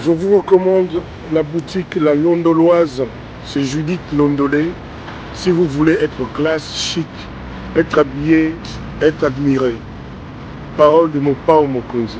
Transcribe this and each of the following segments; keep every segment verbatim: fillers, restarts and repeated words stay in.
Je vous recommande la boutique La Londoloise. C'est Judith Londolé. Si vous voulez être classe, chic, être habillé, être admiré. Parole de mon pao Mokonzi.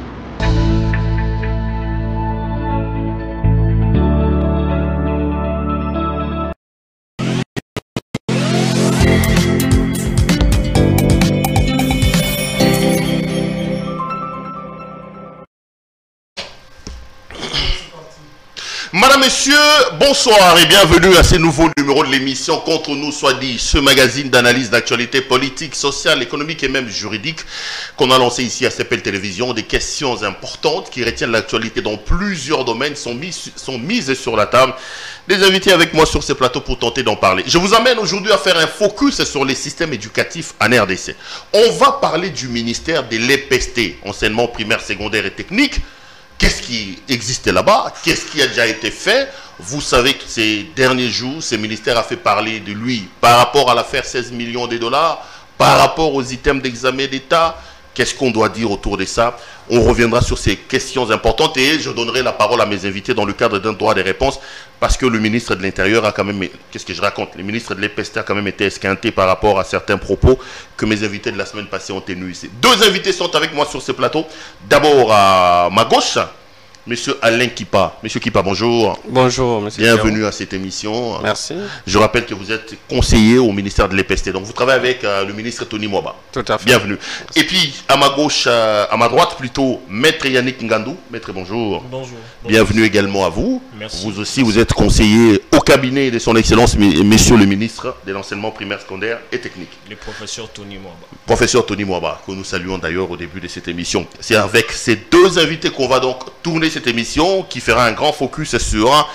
Madame, Messieurs, bonsoir et bienvenue à ce nouveau numéro de l'émission Contre nous soit dit, ce magazine d'analyse d'actualité politique, sociale, économique et même juridique qu'on a lancé ici à C P L Télévision. Des questions importantes qui retiennent l'actualité dans plusieurs domaines sont, mis, sont mises sur la table. Des invités avec moi sur ce plateau pour tenter d'en parler. Je vous amène aujourd'hui à faire un focus sur les systèmes éducatifs en R D C. On va parler du ministère de l'E P S T, enseignement primaire, secondaire et technique. Qu'est-ce qui existait là-bas? Qu'est-ce qui a déjà été fait? Vous savez que ces derniers jours, ce ministère a fait parler de lui par rapport à l'affaire seize millions de dollars, par rapport aux items d'examen d'État. Qu'est-ce qu'on doit dire autour de ça? On reviendra sur ces questions importantes et je donnerai la parole à mes invités dans le cadre d'un droit de réponse parce que le ministre de l'Intérieur a quand même... Qu'est-ce que je raconte? Le ministre de l'E P S T a quand même été esquinté par rapport à certains propos que mes invités de la semaine passée ont tenus ici. Deux invités sont avec moi sur ce plateau. D'abord à ma gauche, Monsieur Alain Kipa. Monsieur Kipa, bonjour. Bonjour, monsieur. Bienvenue à cette émission. Merci. Je rappelle que vous êtes conseiller au ministère de l'E P S T. Donc, vous travaillez avec euh, le ministre Tony Mwaba. Tout à fait. Bienvenue. Merci. Et puis, à ma gauche, euh, à ma droite plutôt, Maître Yannick Ngandou. Maître, bonjour. Bonjour. Bienvenue également à vous. Merci. Vous aussi, vous êtes conseiller au cabinet de son Excellence, Monsieur le ministre de l'enseignement primaire, secondaire et technique. Le professeur Tony Mwaba. Professeur Tony Mwaba, que nous saluons d'ailleurs au début de cette émission. C'est avec ces deux invités qu'on va donc tourner cette émission qui fera un grand focus sur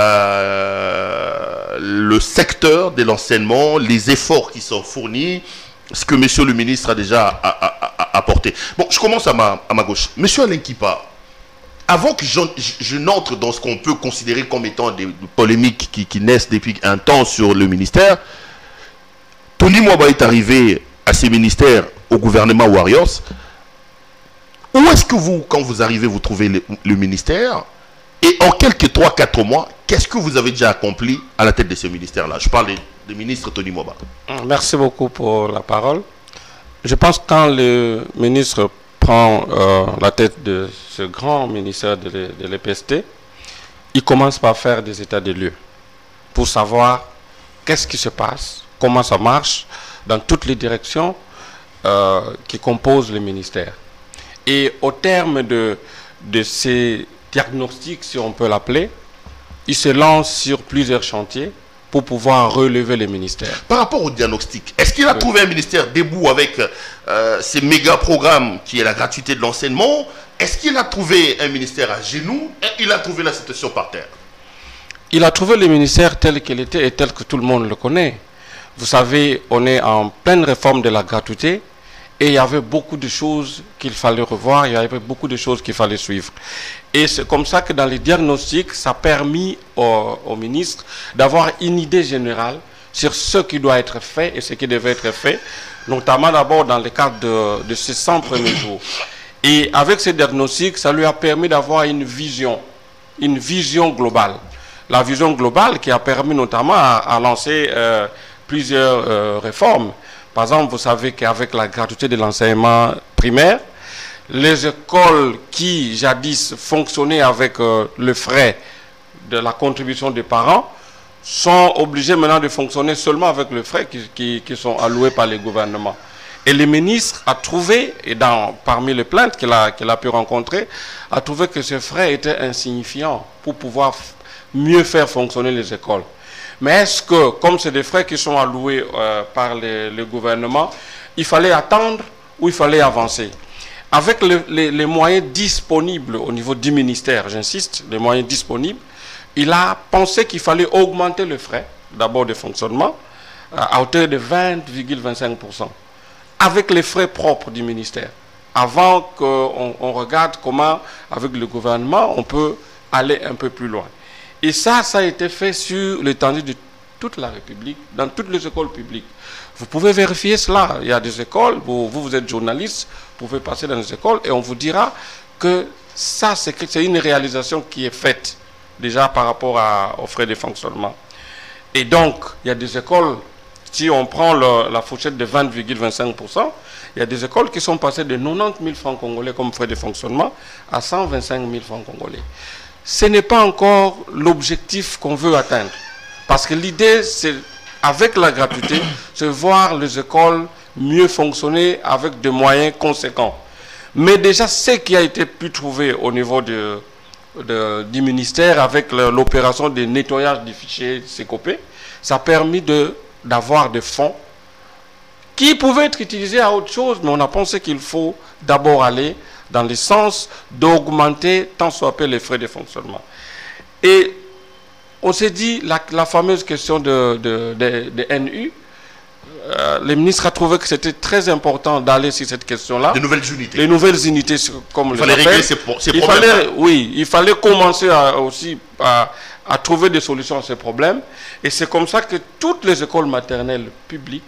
euh, le secteur de l'enseignement, les efforts qui sont fournis, ce que Monsieur le ministre a déjà a, a, a, apporté. Bon, je commence à ma, à ma gauche. Monsieur Alain Kipa, avant que je, je, je n'entre dans ce qu'on peut considérer comme étant des polémiques qui, qui naissent depuis un temps sur le ministère, Tony Mwaba est arrivé à ces ministères au gouvernement Warriors. Où est-ce que vous, quand vous arrivez, vous trouvez le, le ministère? Et en quelques trois quatre mois, qu'est-ce que vous avez déjà accompli à la tête de ce ministère-là? Je parle du ministre Tony Mwaba. Merci beaucoup pour la parole. Je pense que quand le ministre prend euh, la tête de ce grand ministère de l'E P S T, il commence par faire des états des lieux pour savoir qu'est-ce qui se passe, comment ça marche dans toutes les directions euh, qui composent le ministère. Et au terme de, de ces diagnostics, si on peut l'appeler, il se lance sur plusieurs chantiers pour pouvoir relever les ministères. Par rapport au diagnostic, est-ce qu'il a oui. trouvé un ministère debout avec euh, ces méga programmes qui est la gratuité de l'enseignement? Est-ce qu'il a trouvé un ministère à genoux? Et il a trouvé la situation par terre? Il a trouvé le ministère tel qu'il était et tel que tout le monde le connaît. Vous savez, on est en pleine réforme de la gratuité. Et il y avait beaucoup de choses qu'il fallait revoir, il y avait beaucoup de choses qu'il fallait suivre. Et c'est comme ça que dans les diagnostics, ça a permis au, au ministre d'avoir une idée générale sur ce qui doit être fait et ce qui devait être fait, notamment d'abord dans le cadre de, de ces cent premiers jours. Et avec ces diagnostics, ça lui a permis d'avoir une vision, une vision globale. La vision globale qui a permis notamment à, à lancer euh, plusieurs euh, réformes. Par exemple, vous savez qu'avec la gratuité de l'enseignement primaire, les écoles qui jadis fonctionnaient avec euh, le frais de la contribution des parents sont obligées maintenant de fonctionner seulement avec le frais qui, qui, qui sont alloués par les gouvernements. Et le ministre a trouvé, et dans, parmi les plaintes qu'il a, qu'il a pu rencontrer, a trouvé que ces frais étaient insignifiants pour pouvoir mieux faire fonctionner les écoles. Mais est-ce que, comme c'est des frais qui sont alloués euh, par les, le gouvernement, il fallait attendre ou il fallait avancer? Avec le, les, les moyens disponibles au niveau du ministère, j'insiste, les moyens disponibles, il a pensé qu'il fallait augmenter le frais, d'abord de fonctionnement, euh, à hauteur de vingt virgule vingt-cinq pour cent, avec les frais propres du ministère, avant qu'on on regarde comment, avec le gouvernement, on peut aller un peu plus loin. Et ça, ça a été fait sur l'étendue de toute la République, dans toutes les écoles publiques. Vous pouvez vérifier cela. Il y a des écoles, vous, vous, vous êtes journaliste, vous pouvez passer dans les écoles et on vous dira que Ça, c'est une réalisation qui est faite déjà par rapport à, aux frais de fonctionnement. Et donc, il y a des écoles, si on prend le, la fourchette de vingt virgule vingt-cinq pour cent, il y a des écoles qui sont passées de quatre-vingt-dix mille francs congolais comme frais de fonctionnement à cent vingt-cinq mille francs congolais. Ce n'est pas encore l'objectif qu'on veut atteindre. Parce que l'idée, c'est, avec la gratuité, c'est voir les écoles mieux fonctionner avec des moyens conséquents. Mais déjà, ce qui a été pu trouver au niveau de, de, du ministère avec l'opération de nettoyage des fichiers C O P, ça a permis d'avoir des fonds qui pouvaient être utilisés à autre chose, mais on a pensé qu'il faut d'abord aller dans le sens d'augmenter tant soit peu les frais de fonctionnement. Et on s'est dit, la, la fameuse question de, de, de, de N U, euh, le ministre a trouvé que c'était très important d'aller sur cette question-là. Les nouvelles unités. Les nouvelles unités, comme il fallait régler ces, ces il problèmes. Fallait, oui, il fallait commencer à, aussi à, à trouver des solutions à ces problèmes. Et c'est comme ça que toutes les écoles maternelles publiques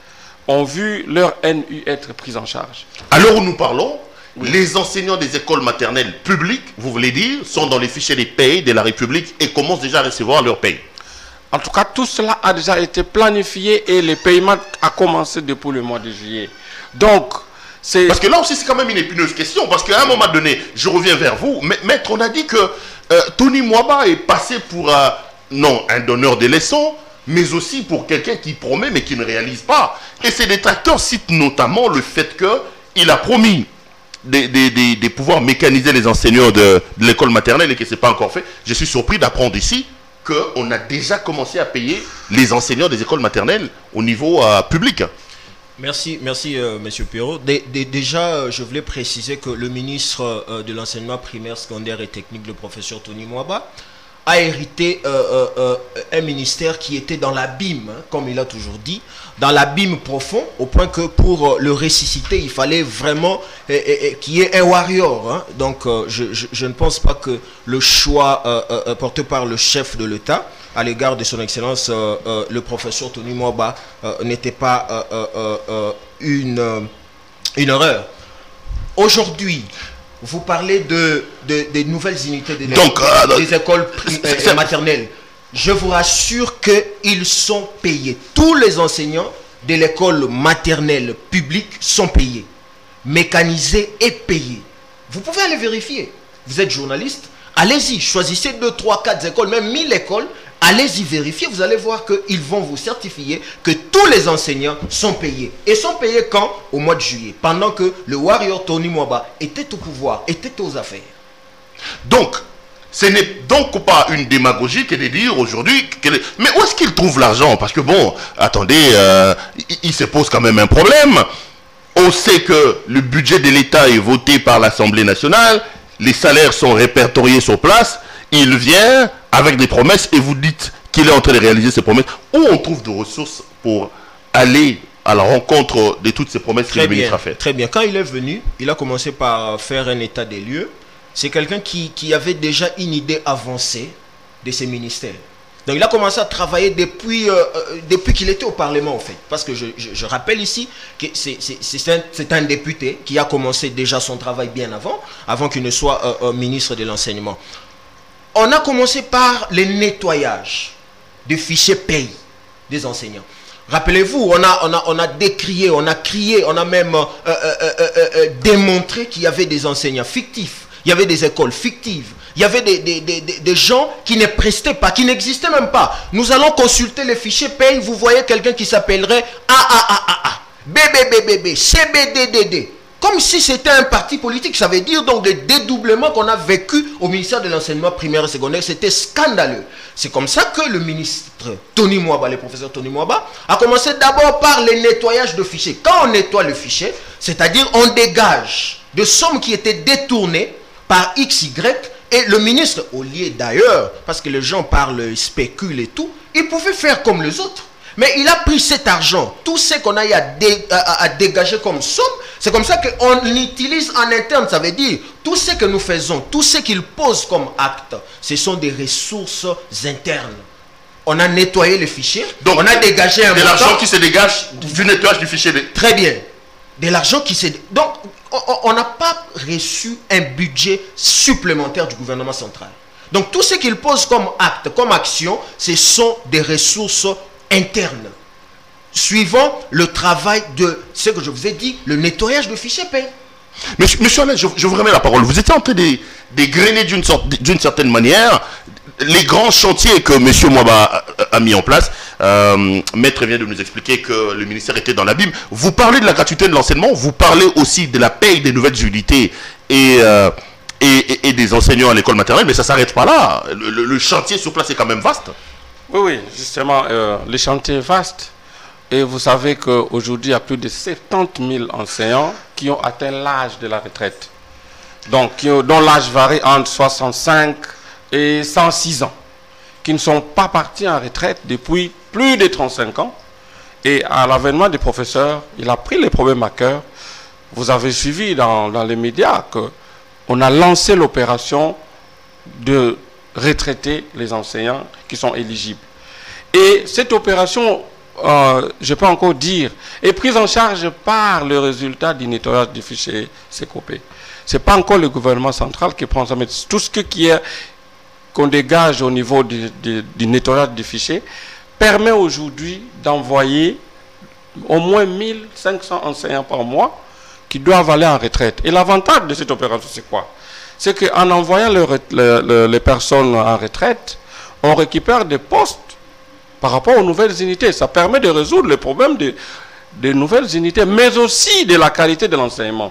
ont vu leur N U être prises en charge. À l'heure où nous parlons, oui. Les enseignants des écoles maternelles publiques, vous voulez dire, sont dans les fichiers des payes de la République et commencent déjà à recevoir leur paye. En tout cas, tout cela a déjà été planifié et le paiement a commencé depuis le mois de juillet. Donc, c'est... Parce que là aussi, c'est quand même une épineuse question. Parce qu'à un moment donné, je reviens vers vous. Mais, maître, on a dit que euh, Tony Mwaba est passé pour, euh, non, un donneur de leçons, mais aussi pour quelqu'un qui promet mais qui ne réalise pas. Et ces détracteurs citent notamment le fait qu'il a promis de, de, de, de pouvoir mécaniser les enseignants de, de l'école maternelle et que ce n'est pas encore fait. Je suis surpris d'apprendre ici qu'on a déjà commencé à payer les enseignants des écoles maternelles au niveau euh, public. Merci, merci euh, Monsieur Perrault. Dé, dé, déjà, euh, je voulais préciser que le ministre euh, de l'enseignement primaire, secondaire et technique, le professeur Tony Mwaba, a hérité euh, euh, euh, un ministère qui était dans l'abîme, hein, comme il a toujours dit, dans l'abîme profond, au point que pour euh, le ressusciter, il fallait vraiment euh, euh, qu'il y ait un warrior. Hein. Donc, euh, je, je, je ne pense pas que le choix euh, euh, porté par le chef de l'État à l'égard de son excellence, euh, euh, le professeur Tony Mwaba, euh, n'était pas euh, euh, euh, une, euh, une erreur. Aujourd'hui, vous parlez de, de, de nouvelles unités de Donc, euh, des écoles euh, maternelles. Je vous rassure qu'ils sont payés. Tous les enseignants de l'école maternelle publique sont payés. Mécanisés et payés. Vous pouvez aller vérifier. Vous êtes journaliste, allez-y, choisissez deux, trois, quatre écoles, même mille écoles. Allez-y vérifier, vous allez voir qu'ils vont vous certifier que tous les enseignants sont payés. Et sont payés quand? Au mois de juillet. Pendant que le warrior Tony Mwaba était au pouvoir, était aux affaires. Donc, ce n'est donc pas une démagogie que de dire aujourd'hui... Mais où est-ce qu'il trouve l'argent? Parce que bon, attendez, euh, il, il se pose quand même un problème. On sait que le budget de l'État est voté par l'Assemblée nationale, les salaires sont répertoriés sur place, il vient avec des promesses et vous dites qu'il est en train de réaliser ces promesses. Où on trouve des ressources pour aller à la rencontre de toutes ces promesses que le ministre a faites? Très bien. Quand il est venu, il a commencé par faire un état des lieux. C'est quelqu'un qui, qui avait déjà une idée avancée de ses ministères. Donc il a commencé à travailler depuis, euh, depuis qu'il était au Parlement en fait. Parce que je, je, je rappelle ici que c'est un, un député qui a commencé déjà son travail bien avant, avant qu'il ne soit euh, euh, ministre de l'enseignement. On a commencé par le nettoyage des fichiers paye des enseignants. Rappelez-vous, on a, on, a, on a décrié, on a crié, on a même euh, euh, euh, euh, démontré qu'il y avait des enseignants fictifs, il y avait des écoles fictives, il y avait des, des, des, des gens qui ne prestaient pas, qui n'existaient même pas. Nous allons consulter les fichiers paye, vous voyez quelqu'un qui s'appellerait A A A A A, B B B B B, C B D D D. Comme si c'était un parti politique, ça veut dire donc le dédoublement qu'on a vécu au ministère de l'enseignement primaire et secondaire, c'était scandaleux. C'est comme ça que le ministre Tony Mwaba, le professeur Tony Mwaba, a commencé d'abord par le nettoyage de fichiers. Quand on nettoie le fichier, c'est-à-dire on dégage des sommes qui étaient détournées par X Y, et le ministre, au lieu d'ailleurs, parce que les gens parlent, spéculent et tout, il pouvait faire comme les autres. Mais il a pris cet argent, tout ce qu'on a à, dé, à, à dégager comme somme, c'est comme ça qu'on l'utilise en interne. Ça veut dire, tout ce que nous faisons, tout ce qu'il pose comme acte, ce sont des ressources internes. On a nettoyé le fichier, donc on a dégagé un de l'argent qui se dégage du nettoyage du fichier. De... Très bien. De l'argent qui se... Donc, on n'a pas reçu un budget supplémentaire du gouvernement central. Donc tout ce qu'il pose comme acte, comme action, ce sont des ressources internes. Suivant le travail de ce que je vous ai dit, le nettoyage de fichiers paix. Monsieur, monsieur Alain, je, je vous remets la parole. Vous étiez en train de dégrainer d'une d'une certaine manière les grands chantiers que monsieur Mouaba a, a mis en place. Euh, Maître vient de nous expliquer que le ministère était dans l'abîme. Vous parlez de la gratuité de l'enseignement, vous parlez aussi de la paye des nouvelles unités et, euh, et, et, et des enseignants à l'école maternelle, mais ça ne s'arrête pas là. Le, le, le chantier sur place est quand même vaste. Oui, oui, justement, euh, le chantier est vaste. Et vous savez qu'aujourd'hui, il y a plus de soixante-dix mille enseignants qui ont atteint l'âge de la retraite. Donc, qui ont, dont l'âge varie entre soixante-cinq et cent six ans, qui ne sont pas partis en retraite depuis plus de trente-cinq ans. Et à l'avènement des professeurs, il a pris les problèmes à cœur. Vous avez suivi dans, dans les médias qu'on a lancé l'opération de retraiter les enseignants qui sont éligibles. Et cette opération, euh, je peux encore dire, est prise en charge par le résultat du nettoyage du fichier Sécopé. Ce n'est pas encore le gouvernement central qui prend ça, mais tout ce qui est qu'on dégage au niveau du, du, du nettoyage du fichier permet aujourd'hui d'envoyer au moins mille cinq cents enseignants par mois qui doivent aller en retraite. Et l'avantage de cette opération, c'est quoi? C'est qu'en envoyant le, le, le, les personnes en retraite, on récupère des postes par rapport aux nouvelles unités. Ça permet de résoudre le problème des de nouvelles unités, mais aussi de la qualité de l'enseignement.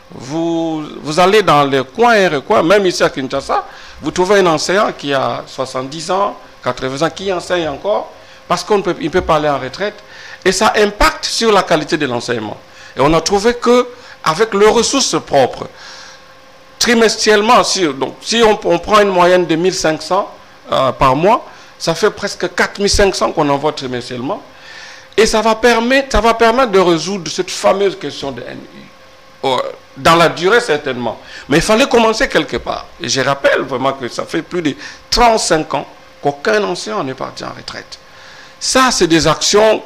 Vous, vous allez dans les coins et recoins, même ici à Kinshasa, vous trouvez un enseignant qui a soixante-dix ans, quatre-vingts ans, qui enseigne encore, parce qu'il ne peut, peut pas aller en retraite, et ça impacte sur la qualité de l'enseignement. Et on a trouvé qu'avec leurs ressources propres, trimestriellement, si, donc, si on, on prend une moyenne de mille cinq cents euh, par mois, ça fait presque quatre mille cinq cents qu'on envoie trimestriellement, et ça va permettre, ça va permettre de résoudre cette fameuse question de N U. Dans la durée, certainement. Mais il fallait commencer quelque part. Et je rappelle vraiment que ça fait plus de trente-cinq ans qu'aucun enseignant n'est parti en retraite. Ça, c'est des actions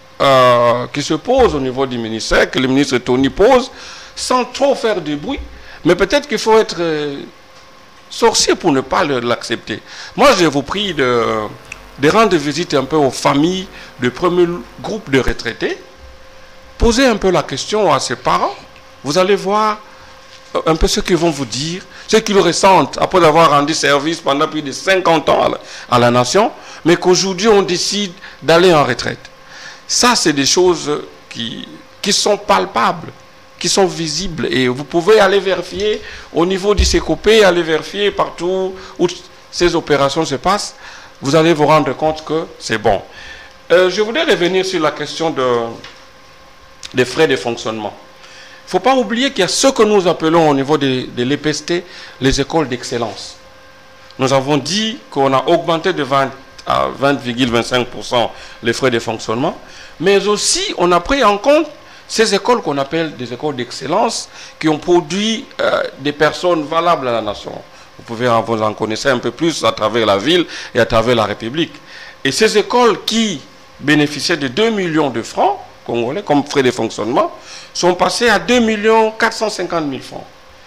euh, qui se posent au niveau du ministère, que le ministre Tony pose, sans trop faire de bruit. Mais peut-être qu'il faut être euh, sorcier pour ne pas l'accepter. Moi, je vous prie de, de rendre visite un peu aux familles du premier groupe de retraités. Posez un peu la question à ses parents. Vous allez voir un peu ce qu'ils vont vous dire, ce qu'ils ressentent après avoir rendu service pendant plus de cinquante ans à la, à la nation, mais qu'aujourd'hui on décide d'aller en retraite. Ça, c'est des choses qui, qui sont palpables, qui sont visibles, et vous pouvez aller vérifier au niveau du Sécopé, aller vérifier partout où ces opérations se passent, vous allez vous rendre compte que c'est bon. Euh, je voudrais revenir sur la question de, des frais de fonctionnement. Il ne faut pas oublier qu'il y a ce que nous appelons au niveau de, de l'E P S T les écoles d'excellence. Nous avons dit qu'on a augmenté de vingt à vingt virgule vingt-cinq pour cent les frais de fonctionnement, mais aussi on a pris en compte ces écoles qu'on appelle des écoles d'excellence qui ont produit euh, des personnes valables à la nation. Vous pouvez en, vous en connaître un peu plus à travers la ville et à travers la République. Et ces écoles qui bénéficiaient de deux millions de francs congolais comme frais de fonctionnement sont passés à deux millions quatre cent cinquante mille francs.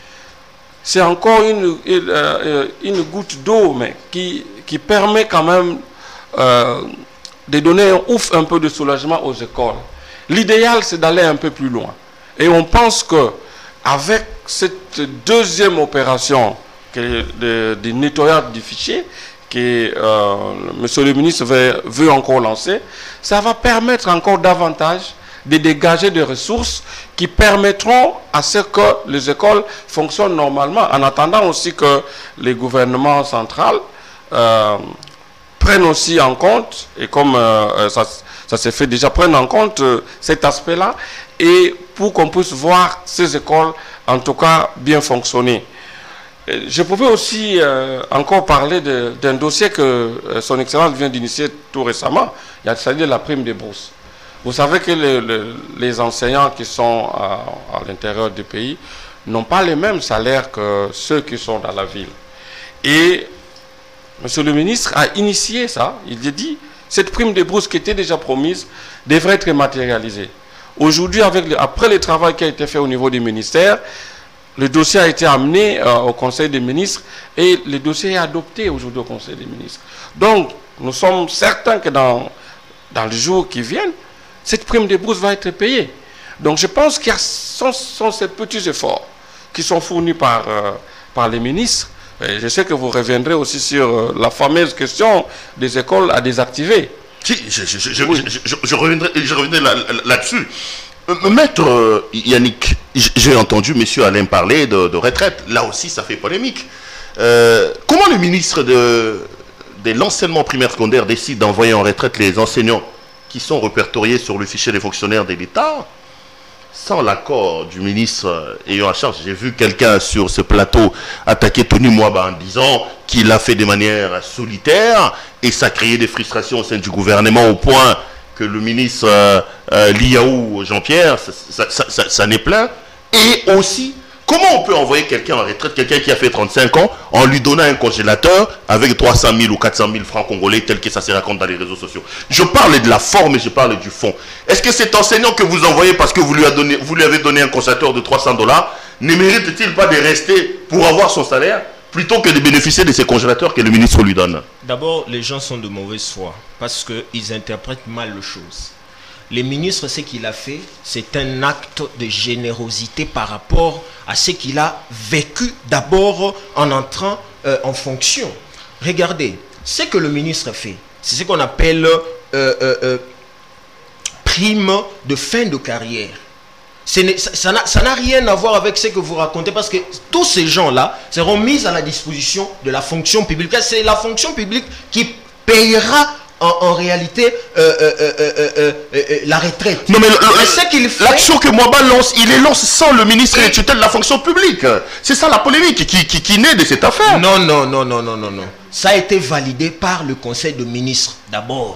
C'est encore une, une, euh, une goutte d'eau, mais qui, qui permet quand même euh, de donner un ouf un peu de soulagement aux écoles. L'idéal, c'est d'aller un peu plus loin. Et on pense qu'avec cette deuxième opération de, de, de nettoyage du fichier, que euh, Monsieur le ministre veut, veut encore lancer, ça va permettre encore davantage de dégager des ressources qui permettront à ce que les écoles fonctionnent normalement, en attendant aussi que les gouvernements centraux euh, prennent aussi en compte, et comme euh, ça, ça s'est fait déjà, prennent en compte euh, cet aspect-là, et pour qu'on puisse voir ces écoles, en tout cas, bien fonctionner. Je pouvais aussi euh, encore parler d'un dossier que euh, son Excellence vient d'initier tout récemment, il y a c'est-à-dire la prime des bourses. Vous savez que le, le, les enseignants qui sont à, à l'intérieur du pays n'ont pas les mêmes salaires que ceux qui sont dans la ville. Et Monsieur le ministre a initié ça, il a dit, cette prime des bourses qui était déjà promise devrait être matérialisée. Aujourd'hui, avec le, après le travail qui a été fait au niveau du ministère, le dossier a été amené euh, au Conseil des ministres et le dossier est adopté aujourd'hui au Conseil des ministres. Donc, nous sommes certains que dans, dans les jours qui viennent, cette prime de bourse va être payée. Donc, je pense qu'il y a sont, sont ces petits efforts qui sont fournis par, euh, par les ministres. Et je sais que vous reviendrez aussi sur euh, la fameuse question des écoles à désactiver. Si, je, je, je, oui. je, je, je reviendrai, je reviendrai là-dessus. Là Maître euh, Yannick, j'ai entendu M. Alain parler de, de retraite. Là aussi, ça fait polémique. Euh, comment le ministre de, de l'enseignement primaire secondaire décide d'envoyer en retraite les enseignants qui sont répertoriés sur le fichier des fonctionnaires de l'État sans l'accord du ministre ayant à charge? J'ai vu quelqu'un sur ce plateau attaquer Tony Mwaba en disant qu'il l'a fait de manière solitaire et ça a créé des frustrations au sein du gouvernement au point que le ministre euh, euh, Liaou Jean-Pierre, ça, ça, ça, ça, ça n'est plein. Et aussi, comment on peut envoyer quelqu'un en retraite, quelqu'un qui a fait trente-cinq ans, en lui donnant un congélateur avec trois cent mille ou quatre cent mille francs congolais, tel que ça se raconte dans les réseaux sociaux? Je parle de la forme et je parle du fond. Est-ce que cet enseignant que vous envoyez parce que vous lui, a donné, vous lui avez donné un congélateur de trois cents dollars, ne mérite-t-il pas de rester pour avoir son salaire plutôt que de bénéficier de ces congélateurs que le ministre lui donne? D'abord, les gens sont de mauvaise foi parce qu'ils interprètent mal les choses. Le ministre, ce qu'il a fait, c'est un acte de générosité par rapport à ce qu'il a vécu d'abord en entrant euh, en fonction. Regardez, ce que le ministre fait, c'est ce qu'on appelle euh, euh, euh, prime de fin de carrière. Ça n'a rien à voir avec ce que vous racontez parce que tous ces gens-là seront mis à la disposition de la fonction publique. C'est la fonction publique qui payera en, en réalité euh, euh, euh, euh, euh, euh, la retraite. Non mais l'action que Mwaba lance, il est lance sans le ministre et tutelle de la fonction publique. C'est ça la polémique qui, qui, qui naît de cette affaire. Non, non, non, non, non, non, non. Ça a été validé par le Conseil de ministres d'abord.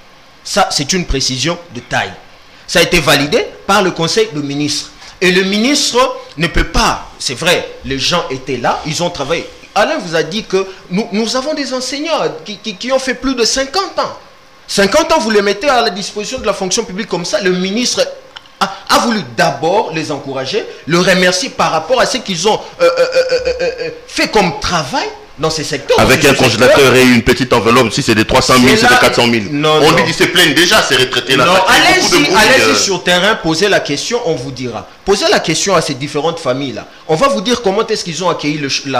Ça, c'est une précision de taille. Ça a été validé par le Conseil de ministres. Et le ministre ne peut pas, c'est vrai, les gens étaient là, ils ont travaillé. Alain vous a dit que nous, nous avons des enseignants qui, qui, qui ont fait plus de cinquante ans. cinquante ans, vous les mettez à la disposition de la fonction publique comme ça. Le ministre a, a voulu d'abord les encourager, le remercier par rapport à ce qu'ils ont euh, euh, euh, euh, fait comme travail dans ces secteurs. Avec un congélateur et une petite enveloppe, si c'est des trois cent mille, c'est des quatre cent mille. Non, on non. dit qu'ils se plaignent déjà, ces retraités-là. Non, allez-y allez euh... sur terrain, posez la question, on vous dira. Posez la question à ces différentes familles-là. On va vous dire comment est-ce qu'ils ont accueilli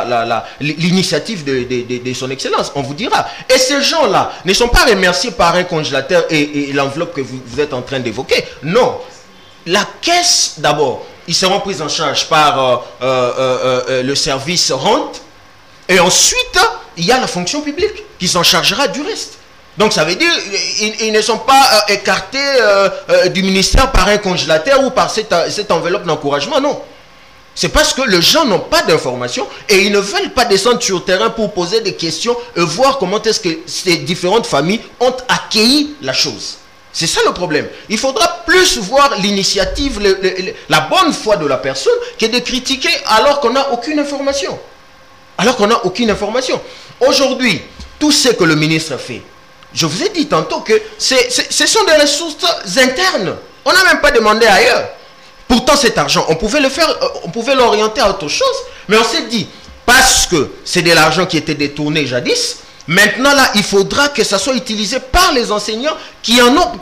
l'initiative de, de, de, de son excellence. On vous dira. Et ces gens-là ne sont pas remerciés par un congélateur et, et l'enveloppe que vous, vous êtes en train d'évoquer. Non. La caisse, d'abord, ils seront pris en charge par euh, euh, euh, euh, le service rente. Et ensuite, il y a la fonction publique qui s'en chargera du reste. Donc ça veut dire ils, ils ne sont pas euh, écartés euh, euh, du ministère par un congélateur ou par cette, cette enveloppe d'encouragement, non. C'est parce que les gens n'ont pas d'informations et ils ne veulent pas descendre sur le terrain pour poser des questions et voir comment est-ce que ces différentes familles ont accueilli la chose. C'est ça le problème. Il faudra plus voir l'initiative, le, le, le, la bonne foi de la personne que de critiquer alors qu'on n'a aucune information. Alors qu'on n'a aucune information. Aujourd'hui, tout ce que le ministre fait, je vous ai dit tantôt que c'est, c'est, ce sont des ressources internes. On n'a même pas demandé ailleurs. Pourtant, cet argent, on pouvait le faire, on pouvait l'orienter à autre chose. Mais on s'est dit, parce que c'est de l'argent qui était détourné jadis, maintenant là, il faudra que ça soit utilisé par les enseignants qui en ont...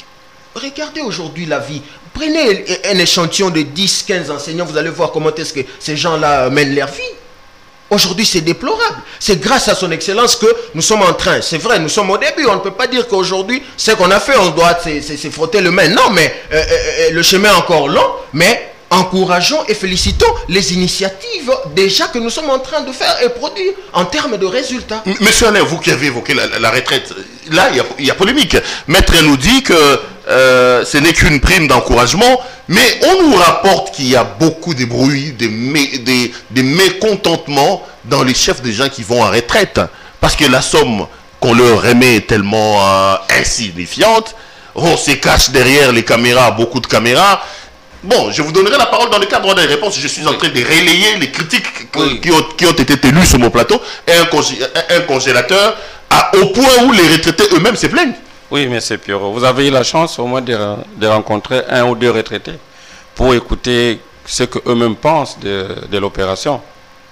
Regardez aujourd'hui la vie. Prenez un échantillon de dix, quinze enseignants, vous allez voir comment est-ce que ces gens-là mènent leur vie. Aujourd'hui, c'est déplorable. C'est grâce à son excellence que nous sommes en train. C'est vrai, nous sommes au début. On ne peut pas dire qu'aujourd'hui, ce qu'on a fait, on doit se frotter le main. Non, mais euh, euh, le chemin est encore long. Mais encourageons et félicitons les initiatives déjà que nous sommes en train de faire et produire en termes de résultats. Monsieur Alain, vous qui avez évoqué la, la retraite, là, il y a, il y a polémique. Maître nous dit que euh, ce n'est qu'une prime d'encouragement, mais on nous rapporte qu'il y a beaucoup de bruit, des, mé, des, des mécontentements dans les chefs des gens qui vont en retraite. Parce que la somme qu'on leur remet est tellement euh, insignifiante. On se cache derrière les caméras, beaucoup de caméras. Bon, je vous donnerai la parole dans le cadre des réponses. Je suis en train de relayer les critiques oui. qui, ont, qui ont été tenues sur mon plateau. Et un, congé, un congélateur à, au point où les retraités eux-mêmes se plaignent. Oui, M. Pierrot, vous avez eu la chance au moins de, de rencontrer un ou deux retraités pour écouter ce qu'eux-mêmes pensent de, de l'opération.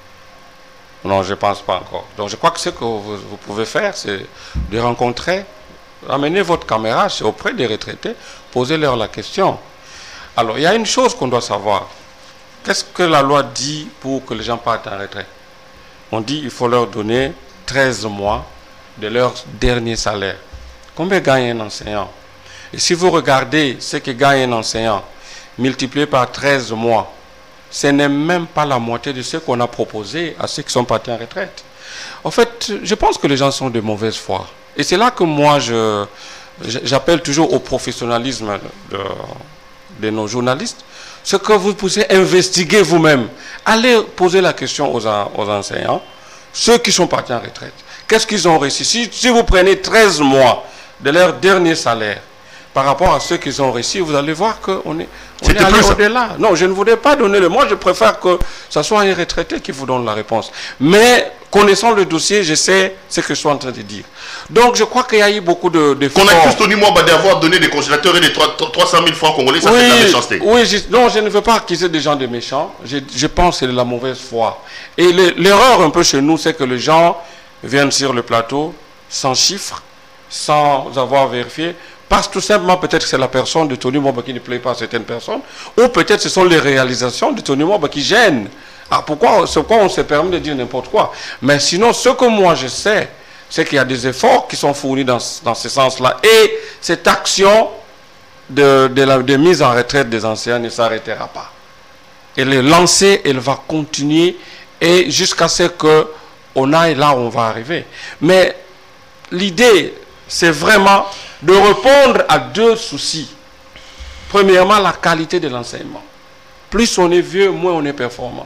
Non, je ne pense pas encore. Donc je crois que ce que vous, vous pouvez faire, c'est de rencontrer, amener votre caméra auprès des retraités, posez-leur la question. Alors, il y a une chose qu'on doit savoir. Qu'est-ce que la loi dit pour que les gens partent en retraite? On dit qu'il faut leur donner treize mois de leur dernier salaire. Combien gagne un enseignant? Et si vous regardez ce que gagne un enseignant, multiplié par treize mois, ce n'est même pas la moitié de ce qu'on a proposé à ceux qui sont partis en retraite. En fait, je pense que les gens sont de mauvaise foi. Et c'est là que moi, je, j'appelle toujours au professionnalisme de, de nos journalistes. Ce que vous pouvez investiguer vous-même. Allez poser la question aux, aux enseignants, ceux qui sont partis en retraite. Qu'est-ce qu'ils ont réussi? Si, si vous prenez treize mois de leur dernier salaire, par rapport à ceux qu'ils ont réussi, vous allez voir qu'on est, on est allé au-delà. Non, je ne voudrais pas donner le... Moi, je préfère que ce soit un retraité qui vous donne la réponse. Mais, connaissant le dossier, je sais ce que je suis en train de dire. Donc, je crois qu'il y a eu beaucoup de... de Qu'on accuse Tony Mwamba d'avoir donné des congélateurs et des trois cent mille francs congolais, ça oui, c'est de la méchanceté. Oui, je, non, je ne veux pas accuser des gens de méchants. Je, je pense que c'est de la mauvaise foi. Et l'erreur un peu chez nous, c'est que les gens viennent sur le plateau sans chiffres, sans avoir vérifié, parce que tout simplement peut-être que c'est la personne de Tony Mwamba qui ne plaît pas à certaines personnes, ou peut-être ce sont les réalisations de Tony Mwamba qui gênent. Ah, pourquoi, pourquoi on se permet de dire n'importe quoi? Mais sinon, ce que moi je sais, c'est qu'il y a des efforts qui sont fournis dans, dans ce sens-là. Et cette action de, de, la, de mise en retraite des enseignants ne s'arrêtera pas. Elle est lancée, elle va continuer, et jusqu'à ce qu'on aille là où on va arriver. Mais l'idée, c'est vraiment de répondre à deux soucis. Premièrement, la qualité de l'enseignement. Plus on est vieux, moins on est performant.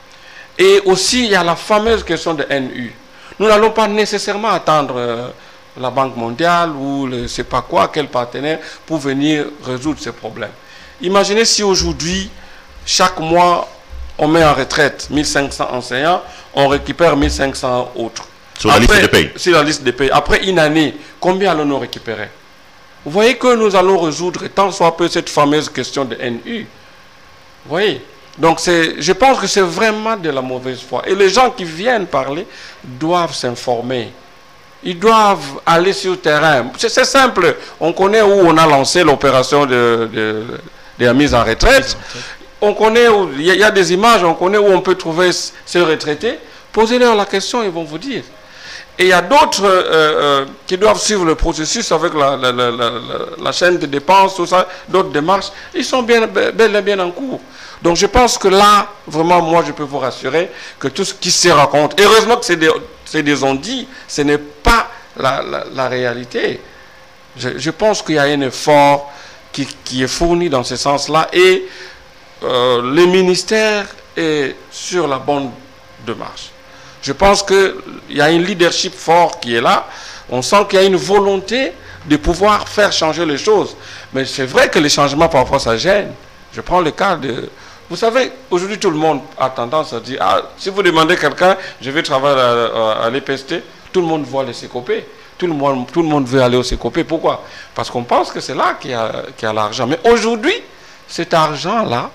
Et aussi, il y a la fameuse question de N U. Nous n'allons pas nécessairement attendre euh, la Banque mondiale ou je ne sais pas quoi, quel partenaire, pour venir résoudre ces problèmes. Imaginez si aujourd'hui, chaque mois, on met en retraite mille cinq cents enseignants, on récupère mille cinq cents autres. Sur la Après, liste des pays. Sur la liste des pays. Après une année, combien allons-nous récupérer? Vous voyez que nous allons résoudre tant soit peu cette fameuse question de N U. Vous voyez? Donc je pense que c'est vraiment de la mauvaise foi. Et les gens qui viennent parler doivent s'informer. Ils doivent aller sur le terrain. C'est simple. On connaît où on a lancé l'opération de, de, de la mise en retraite. On connaît où il y, y a des images, on connaît où on peut trouver ces retraités. Posez-leur la question, ils vont vous dire. Et il y a d'autres euh, euh, qui doivent suivre le processus avec la, la, la, la, la chaîne de dépenses, tout ça, d'autres démarches. Ils sont bien, bel et bien en cours. Donc je pense que là, vraiment, moi, je peux vous rassurer que tout ce qui se raconte, heureusement que c'est des, des on-dit, ce n'est pas la, la, la réalité. Je, je pense qu'il y a un effort qui, qui est fourni dans ce sens-là et euh, le ministère est sur la bonne démarche. Je pense qu'il y a un leadership fort qui est là. On sent qu'il y a une volonté de pouvoir faire changer les choses. Mais c'est vrai que les changements, parfois, ça gêne. Je prends le cas de... Vous savez, aujourd'hui, tout le monde a tendance à dire, ah, si vous demandez quelqu'un, je vais travailler à, à, à l'E P S T, tout le monde voit les C C O P. Tout le monde, tout le monde veut aller au C C O P. Pourquoi? Parce qu'on pense que c'est là qu'il y a, qu'il y a l'argent. Mais aujourd'hui, cet argent-là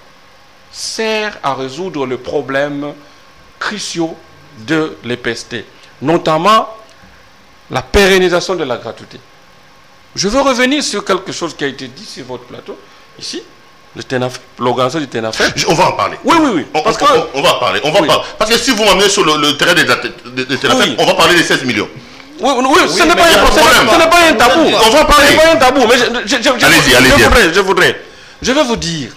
sert à résoudre le problème cruciaux de l'E P S T, notamment la pérennisation de la gratuité. Je veux revenir sur quelque chose qui a été dit sur votre plateau, ici, l'organisation du TENAFEP. On va en parler. Oui, oui, oui. On, parce on, que, on, on va en parler. On va oui. parler. Parce que si vous m'amenez sur le, le terrain des de, de TENAFEP, oui. on va parler des seize millions. Oui, oui, oui, ce n'est pas, pas, pas un tabou. On va parler. Ce n'est pas un tabou. Mais je, je, je, allez-y, allez-y. Je voudrais, je voudrais. Je vais vous dire,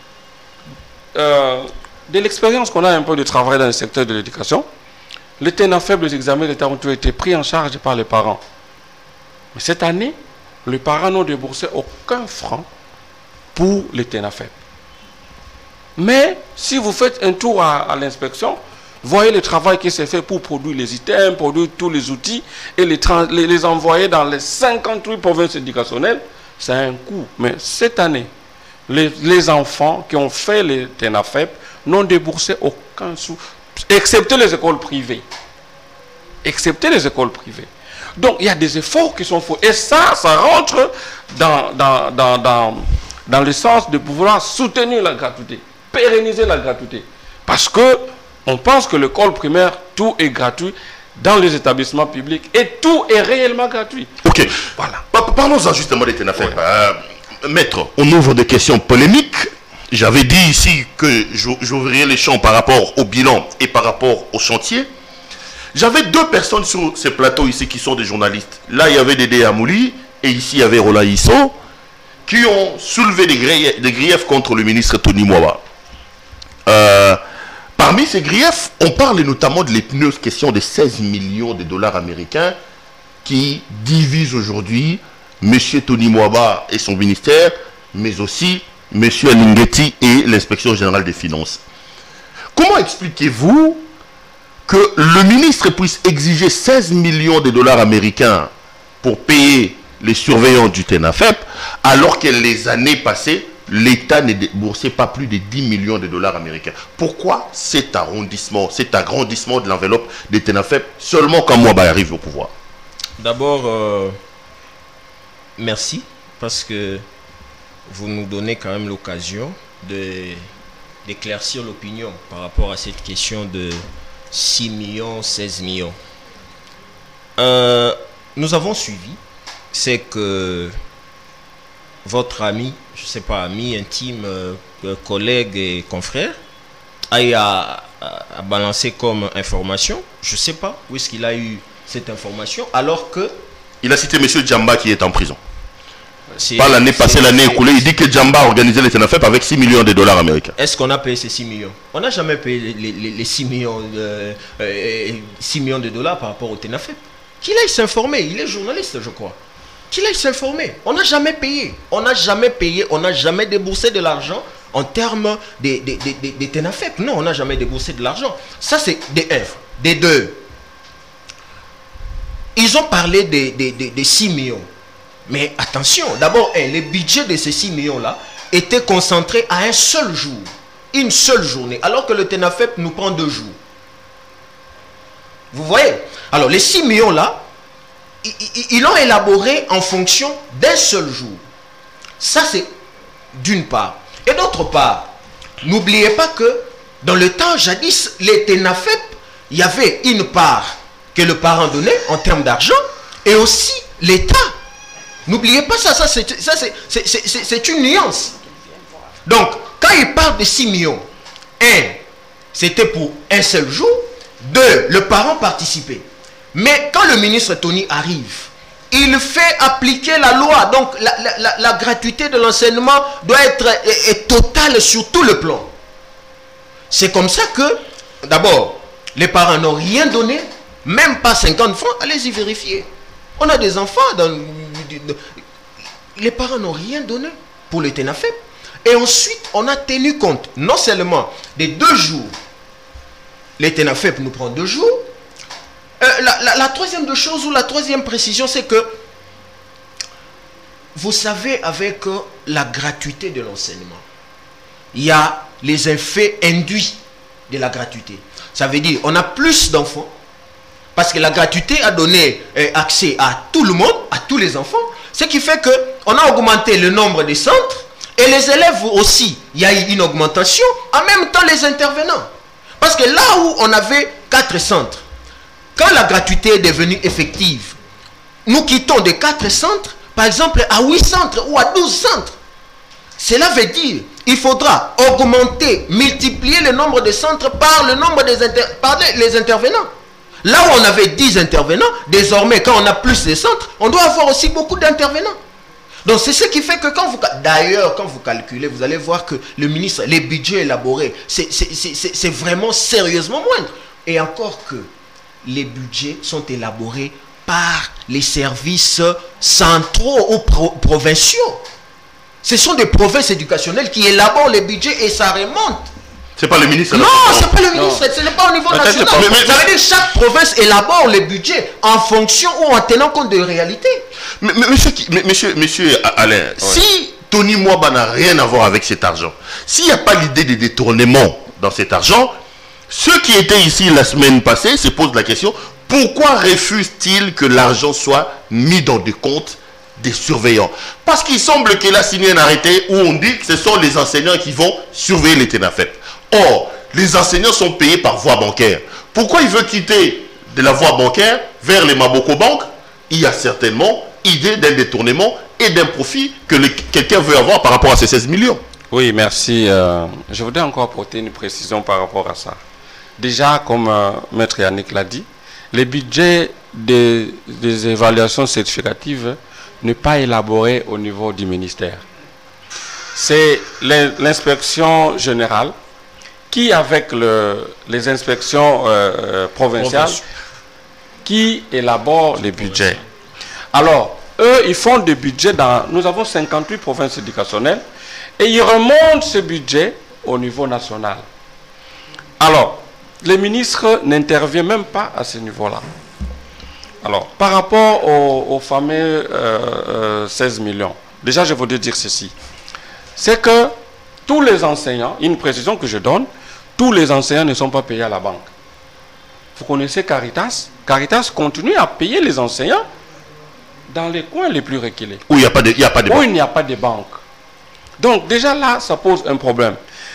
euh, de l'expérience qu'on a un peu de travail dans le secteur de l'éducation, les TENAFEP, les examens d'État ont été pris en charge par les parents. Mais cette année, les parents n'ont déboursé aucun franc pour les TENAFEP. Mais si vous faites un tour à, à l'inspection, voyez le travail qui s'est fait pour produire les items, produire tous les outils et les, les, les envoyer dans les cinquante-huit provinces éducationnelles, c'est un coût. Mais cette année, les, les enfants qui ont fait les TENAFEP n'ont déboursé aucun sou, excepté les écoles privées. Excepté les écoles privées. Donc il y a des efforts qui sont faits. Et ça, ça rentre dans, dans, dans, dans, dans le sens de pouvoir soutenir la gratuité, pérenniser la gratuité. Parce que on pense que l'école primaire, tout est gratuit dans les établissements publics et tout est réellement gratuit. Ok, voilà. Parlons-en justement des TENAFEP. Ouais. Euh, maître, on ouvre des questions polémiques. J'avais dit ici que j'ouvrirais les champs par rapport au bilan et par rapport au chantier. J'avais deux personnes sur ces plateaux ici qui sont des journalistes. Là, il y avait Dédé Amouli et ici, il y avait Roland Isso qui ont soulevé des griefs, des griefs contre le ministre Tony Mwaba. Euh, parmi ces griefs, on parle notamment de l'épineuse question des seize millions de dollars américains qui divisent aujourd'hui M. Tony Mwaba et son ministère, mais aussi M. Alingeti et l'inspection générale des finances. Comment expliquez-vous que le ministre puisse exiger seize millions de dollars américains pour payer les surveillants du TENAFEP, alors que les années passées, l'État ne déboursait pas plus de dix millions de dollars américains? Pourquoi cet arrondissement, cet agrandissement de l'enveloppe des TENAFEP seulement quand Mwaba arrive au pouvoir? D'abord, euh, merci, parce que vous nous donnez quand même l'occasion d'éclaircir l'opinion par rapport à cette question de six millions, seize millions. Euh, nous avons suivi, c'est que votre ami, je ne sais pas, ami intime, euh, collègue et confrère, a eu à, à, à balancer comme information, je ne sais pas où est-ce qu'il a eu cette information, alors que... Il a cité M. Djamba qui est en prison. Pas l'année passée, l'année écoulée, il dit que Djamba a organisé les TENAFEP avec six millions de dollars américains. Est-ce qu'on a payé ces six millions? On n'a jamais payé les, les, les six millions de, euh, six millions de dollars par rapport au TENAFEP. Qu'il aille s'informer, il est journaliste, je crois. Qu'il aille s'informer. On n'a jamais payé. On n'a jamais payé, on n'a jamais déboursé de l'argent en termes des de, de, de, de TENAFEP. Non, on n'a jamais déboursé de l'argent. Ça, c'est des un. Des deux. Ils ont parlé des de, de, de six millions. Mais attention, d'abord, hein, le budget de ces six millions-là était concentré à un seul jour, une seule journée, alors que le TENAFEP nous prend deux jours. Vous voyez? Alors, les six millions-là, ils l'ont élaboré en fonction d'un seul jour. Ça, c'est d'une part. Et d'autre part, n'oubliez pas que dans le temps jadis, les TENAFEP, il y avait une part que le parent donnait en termes d'argent et aussi l'État. N'oubliez pas ça, ça c'est une nuance. Donc, quand il parle de six millions, un, c'était pour un seul jour. Deux, le parent participait. Mais quand le ministre Tony arrive, il fait appliquer la loi. Donc, la, la, la, la gratuité de l'enseignement doit être est, est totale sur tout le plan. C'est comme ça que, d'abord, les parents n'ont rien donné, même pas cinquante francs. Allez-y vérifier. On a des enfants dans... Les parents n'ont rien donné pour le TENAFEP. Et ensuite, on a tenu compte non seulement des deux jours. Les TENAFEP nous prend deux jours. Euh, la, la, la troisième de chose ou la troisième précision, c'est que vous savez, avec euh, la gratuité de l'enseignement, il y a les effets induits de la gratuité. Ça veut dire on a plus d'enfants. Parce que la gratuité a donné euh, accès à tout le monde, à tous les enfants. Ce qui fait qu'on a augmenté le nombre de centres. Et les élèves aussi, il y a eu une augmentation. En même temps, les intervenants. Parce que là où on avait quatre centres, quand la gratuité est devenue effective, nous quittons de quatre centres, par exemple, à huit centres ou à douze centres. Cela veut dire qu'il faudra augmenter, multiplier le nombre de centres par le nombre des inter par les intervenants. Là où on avait dix intervenants, désormais, quand on a plus de centres, on doit avoir aussi beaucoup d'intervenants. Donc, c'est ce qui fait que quand vous... D'ailleurs, quand vous calculez, vous allez voir que le ministre, les budgets élaborés, c'est vraiment sérieusement moindre. Et encore que les budgets sont élaborés par les services centraux ou pro provinciaux. Ce sont des provinces éducationnelles qui élaborent les budgets et ça remonte. C'est pas le ministre. Non, c'est pas le ministre, ce n'est pas au niveau national. Pas, mais, mais, ça veut dire que chaque province élabore les budgets en fonction ou en tenant compte de réalités. Mais, mais, monsieur, mais, monsieur, monsieur Alain, ouais. Si Tony Mwaba n'a rien à voir avec cet argent, s'il n'y a pas l'idée de détournement dans cet argent, ceux qui étaient ici la semaine passée se posent la question, pourquoi refuse-t-il que l'argent soit mis dans des comptes des surveillants? Parce qu'il semble qu'il a signé un arrêté où on dit que ce sont les enseignants qui vont surveiller les TENAFEP. Or, les enseignants sont payés par voie bancaire. Pourquoi il veut quitter de la voie bancaire vers les Maboko Bank? Il y a certainement idée d'un détournement et d'un profit que quelqu'un veut avoir par rapport à ces seize millions. Oui, merci. Euh, je voudrais encore apporter une précision par rapport à ça. Déjà, comme euh, Maître Yannick l'a dit, les budgets des, des évaluations certificatives n'est pas élaboré au niveau du ministère. C'est l'inspection générale qui, avec le, les inspections euh, provinciales, qui élabore les budgets. Alors, eux, ils font des budgets dans... Nous avons cinquante-huit provinces éducationnelles et ils remontent ce budget au niveau national. Alors, les ministres n'interviennent même pas à ce niveau-là. Alors, par rapport aux, aux fameux euh, euh, seize millions, déjà, je voudrais dire ceci. C'est que tous les enseignants, une précision que je donne, tous les enseignants ne sont pas payés à la banque. Vous connaissez Caritas? Caritas continue à payer les enseignants dans les coins les plus reculés. Où il n'y a pas de, il n'y a pas de banque. Où il n'y a pas de banque. Donc, déjà là, ça pose un problème.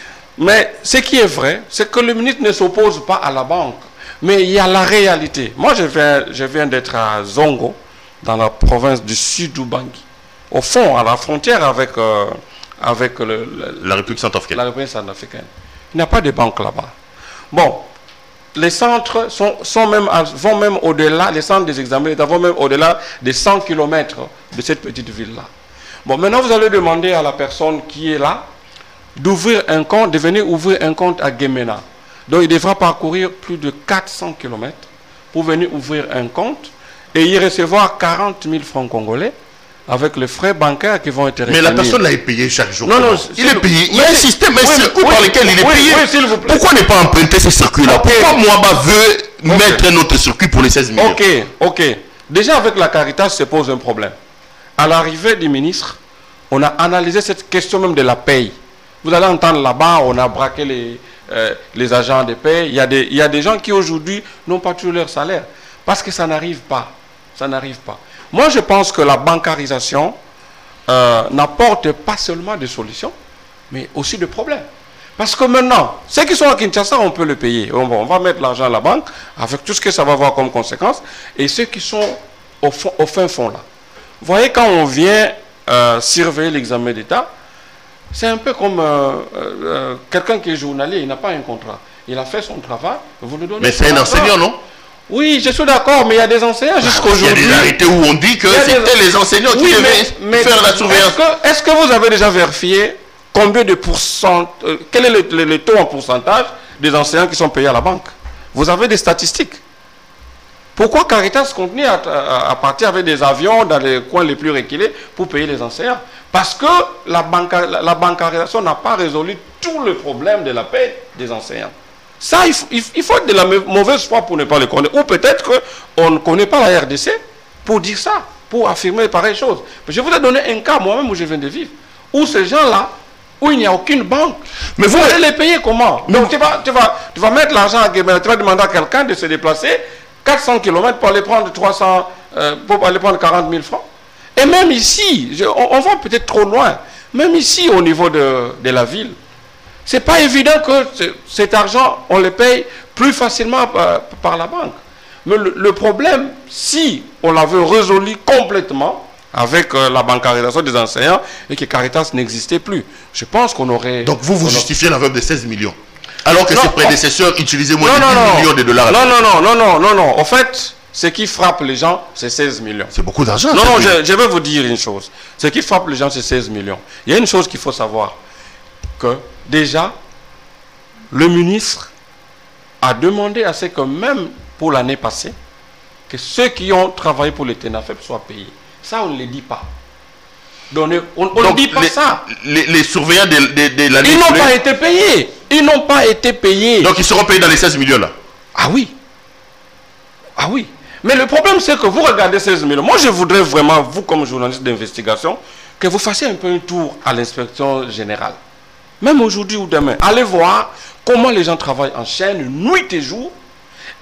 Mais ce qui est vrai, c'est que le ministre ne s'oppose pas à la banque. Mais il y a la réalité. Moi, je viens, je viens d'être à Zongo, dans la province du Sud-Ubangi. Au fond, à la frontière avec, euh, avec le, le, la République centrafricaine. La République centrafricaine. Il n'y a pas de banque là-bas. Bon, les centres sont, sont même, vont même au-delà, les centres des examens vont même au-delà des cent kilomètres de cette petite ville-là. Bon, maintenant, vous allez demander à la personne qui est là d'ouvrir un compte, de venir ouvrir un compte à Gemena. Donc, il devra parcourir plus de quatre cents kilomètres pour venir ouvrir un compte et y recevoir quarante mille francs congolais avec les frais bancaires qui vont être réclamés. Mais la personne là est payée chaque jour. Non, non, il est payé. Il y a un système, un oui, circuit oui, par lequel il est oui, payé. Oui, vous plaît. Pourquoi ne pas emprunter ce circuit-là? Okay. Pourquoi Mwaba veut okay. mettre un autre circuit pour les seize millions? Ok, ok. Déjà avec la Caritas se pose un problème. À l'arrivée du ministre, on a analysé cette question même de la paye. Vous allez entendre là-bas, on a braqué les, euh, les agents de paye. Il y a des, il y a des gens qui aujourd'hui n'ont pas toujours leur salaire. Parce que ça n'arrive pas. Ça n'arrive pas. Moi, je pense que la bancarisation euh, n'apporte pas seulement des solutions, mais aussi des problèmes. Parce que maintenant, ceux qui sont à Kinshasa, on peut le payer. On va, on va mettre l'argent à la banque, avec tout ce que ça va avoir comme conséquence. Et ceux qui sont au, fond, au fin fond là. Vous voyez, quand on vient euh, surveiller l'examen d'État, c'est un peu comme euh, euh, quelqu'un qui est journalier, il n'a pas un contrat. Il a fait son travail, vous lui donnez. Mais c'est un enseignant, non? Oui, je suis d'accord, mais il y a des enseignants jusqu'aujourd'hui. Il y a des arrêtés où on dit que c'était des... les enseignants qui oui, devaient mais, faire mais la surveillance. Est-ce que, est-ce que vous avez déjà vérifié combien de pourcents, euh, quel est le, le, le taux en pourcentage des enseignants qui sont payés à la banque? Vous avez des statistiques. Pourquoi Caritas continue à, à, à partir avec des avions dans les coins les plus reculés pour payer les enseignants? Parce que la, banca, la, la bancarisation n'a pas résolu tout le problème de la paie des enseignants. Ça, il faut, il faut être de la mauvaise foi pour ne pas le connaître. Ou peut-être qu'on ne connaît pas la R D C pour dire ça, pour affirmer pareille chose. Je vous ai donné un cas moi-même où je viens de vivre, où ces gens-là, où il n'y a aucune banque, mais vous allez les payer comment? Donc tu vas, tu vas, tu vas mettre l'argent à Guémena, tu vas demander à quelqu'un de se déplacer quatre cents kilomètres pour aller prendre trois cents, euh, pour aller prendre quarante mille francs. Et même ici, je, on, on va peut-être trop loin, même ici au niveau de, de la ville, c'est pas évident que cet argent, on le paye plus facilement par, par la banque. Mais le, le problème, si on l'avait résolu complètement avec euh, la bancarisation des enseignants et que Caritas n'existait plus, je pense qu'on aurait... Donc vous, vous justifiez la veuve de seize millions alors que non, ses prédécesseurs utilisaient moins non, de non, dix non, millions de dollars. Non, non, non, non, non, non, non. En fait, ce qui frappe les gens, c'est seize millions. C'est beaucoup d'argent. Non, non, je, je vais vous dire une chose. Ce qui frappe les gens, c'est seize millions. Il y a une chose qu'il faut savoir. Que déjà, le ministre a demandé à ce que même pour l'année passée, que ceux qui ont travaillé pour le TENAFEP soient payés. Ça, on ne le dit pas. Donc, on ne dit pas les, ça. Les, les surveillants de, de, de l'année... Ils n'ont pas été payés. Ils n'ont pas été payés. Donc, ils seront payés dans les seize millions là. Ah oui. Ah oui. Mais le problème, c'est que vous regardez seize millions. Moi, je voudrais vraiment, vous comme journaliste d'investigation, que vous fassiez un peu un tour à l'inspection générale. Même aujourd'hui ou demain. Allez voir comment les gens travaillent en chaîne, nuit et jour.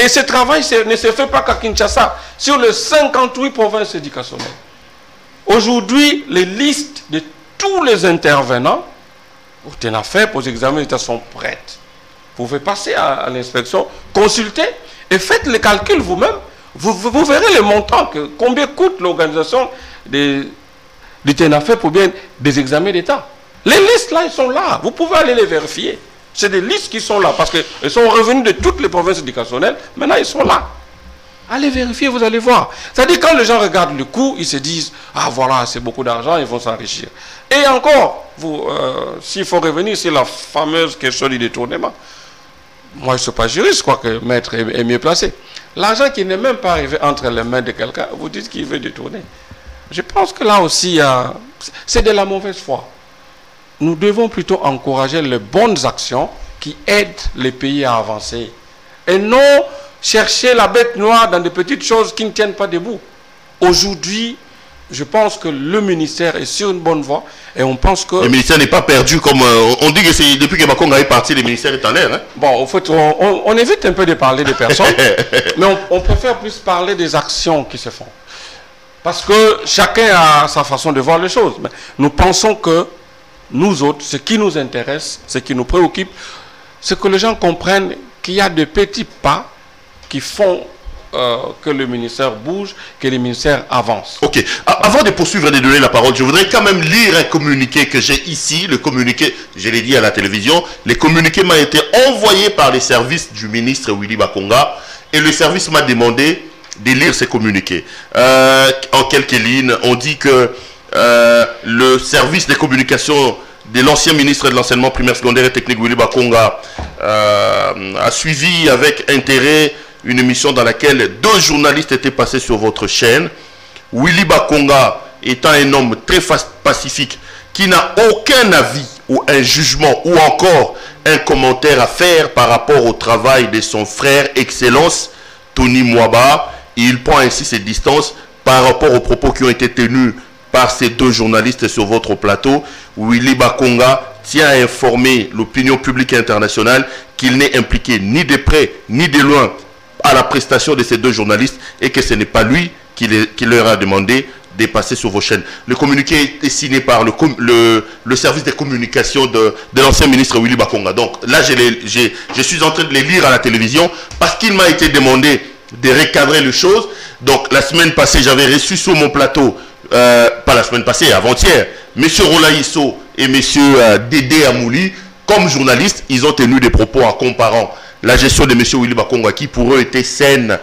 Et ce travail ne se fait pas qu'à Kinshasa, sur les cinquante-huit provinces éducationnelles. Aujourd'hui, les listes de tous les intervenants au TENAFEP, aux examens d'État sont prêtes. Vous pouvez passer à, à l'inspection, consulter et faites les calculs vous-même. Vous, vous, vous verrez les montants, que, combien coûte l'organisation du TENAFEP ou bien des examens d'État. Les listes là, elles sont là. Vous pouvez aller les vérifier. C'est des listes qui sont là parce qu'elles sont revenues de toutes les provinces éducationnelles. Maintenant, ils sont là. Allez vérifier, vous allez voir. C'est-à-dire quand les gens regardent le coût, ils se disent « Ah voilà, c'est beaucoup d'argent, ils vont s'enrichir. » Et encore, vous, euh, s'il faut revenir sur la fameuse question du détournement, moi je ne suis pas juriste, je crois que maître est, est mieux placé. L'argent qui n'est même pas arrivé entre les mains de quelqu'un, vous dites qu'il veut détourner. Je pense que là aussi, euh, c'est de la mauvaise foi. Nous devons plutôt encourager les bonnes actions qui aident les pays à avancer. Et non chercher la bête noire dans des petites choses qui ne tiennent pas debout. Aujourd'hui, je pense que le ministère est sur une bonne voie et on pense que... Le ministère n'est pas perdu comme... Euh, on dit que c'est depuis que Bakonga est parti, le ministère est en l'air. Hein? Bon, en fait, on, on, on évite un peu de parler des personnes, mais on, on préfère plus parler des actions qui se font. Parce que chacun a sa façon de voir les choses. Mais nous pensons que nous autres, ce qui nous intéresse, ce qui nous préoccupe, c'est que les gens comprennent qu'il y a de petits pas qui font euh, que le ministère bouge, que le ministère avance. Ok. Avant de poursuivre et de donner la parole, je voudrais quand même lire un communiqué que j'ai ici. Le communiqué, je l'ai dit à la télévision, le communiqué m'a été envoyé par les services du ministre Willy Bakonga et le service m'a demandé de lire ces communiqués. Euh, en quelques lignes, on dit que euh, le service de communication de l'ancien ministre de l'enseignement primaire, secondaire et technique Willy Bakonga euh, a suivi avec intérêt une émission dans laquelle deux journalistes étaient passés sur votre chaîne. Willy Bakonga étant un homme très pacifique qui n'a aucun avis ou un jugement ou encore un commentaire à faire par rapport au travail de son frère Excellence Tony Mwaba. Il prend ainsi ses distances par rapport aux propos qui ont été tenus par ces deux journalistes sur votre plateau. Willy Bakonga tient à informer l'opinion publique internationale qu'il n'est impliqué ni de près ni de loin à la prestation de ces deux journalistes et que ce n'est pas lui qui, les, qui leur a demandé de passer sur vos chaînes. Le communiqué est signé par le, le, le service de communication de, de l'ancien ministre Willy Bakonga. Donc là, je, les, je suis en train de les lire à la télévision parce qu'il m'a été demandé de recadrer les choses. Donc la semaine passée, j'avais reçu sur mon plateau, euh, pas la semaine passée, avant-hier, M. Rolaïsso et M. Euh, Dédé Amouli, comme journalistes, ils ont tenu des propos en comparant la gestion de M. Willy Bakonga qui pour eux était saine,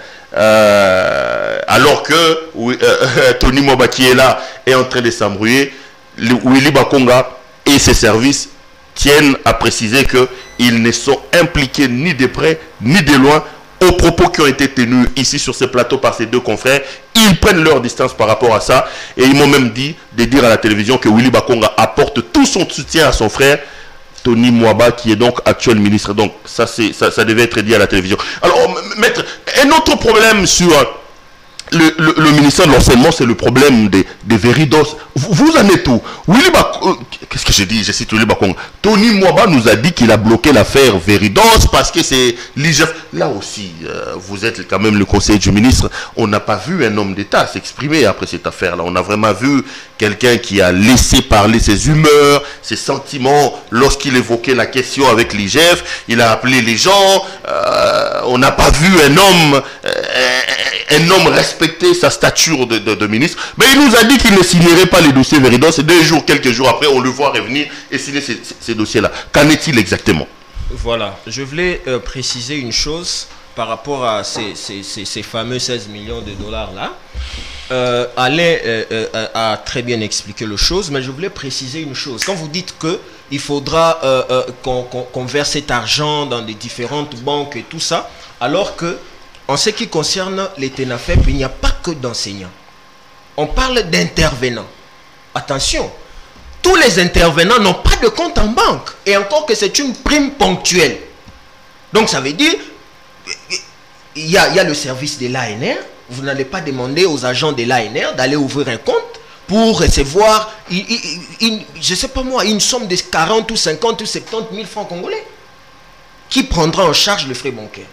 euh, alors que euh, Tony Mwaba qui est là est en train de s'embrouiller. Willy Bakonga et ses services tiennent à préciser qu'ils ne sont impliqués ni de près ni de loin aux propos qui ont été tenus ici sur ce plateau par ces deux confrères. Ils prennent leur distance par rapport à ça et ils m'ont même dit de dire à la télévision que Willy Bakonga apporte tout son soutien à son frère Tony Mwaba qui est donc actuel ministre. Donc ça, ça, ça devait être dit à la télévision. Alors maître, un autre problème sur le, le, le ministère de l'enseignement, c'est le problème des, des véridos. Vous, vous en êtes où? Willy Bakonga, qu'est-ce que j'ai dit? J'ai cité Willy Bakonga. Tony Mwaba nous a dit qu'il a bloqué l'affaire Veridos parce que c'est l'I G F. Là aussi, euh, vous êtes quand même le conseiller du ministre. On n'a pas vu un homme d'État s'exprimer après cette affaire-là. On a vraiment vu quelqu'un qui a laissé parler ses humeurs, ses sentiments lorsqu'il évoquait la question avec l'I G F. Il a appelé les gens. Euh, on n'a pas vu un homme, euh, un homme respecter sa stature de, de, de ministre. Mais il nous a dit qu'il ne signerait pas les dossiers Veridos. Et deux jours, quelques jours après, on le voit revenir et signer ces, ces, ces dossiers-là. Qu'en est-il exactement? Voilà. Je voulais euh, préciser une chose par rapport à ces, ces, ces, ces fameux seize millions de dollars-là. Euh, Alain euh, euh, a très bien expliqué le chose, mais je voulais préciser une chose. Quand vous dites qu'il faudra euh, euh, qu'on qu'on, qu'on verse cet argent dans les différentes banques et tout ça, alors que, en ce qui concerne les TENAFEP, il n'y a pas que d'enseignants. On parle d'intervenants. Attention, tous les intervenants n'ont pas de compte en banque. Et encore que c'est une prime ponctuelle. Donc ça veut dire, il y a, il y a le service de l'A N R. Vous n'allez pas demander aux agents de l'A N R d'aller ouvrir un compte pour recevoir, une, une, une, je ne sais pas moi, une somme de quarante ou cinquante ou soixante mille francs congolais. Qui prendra en charge le frais bancaire?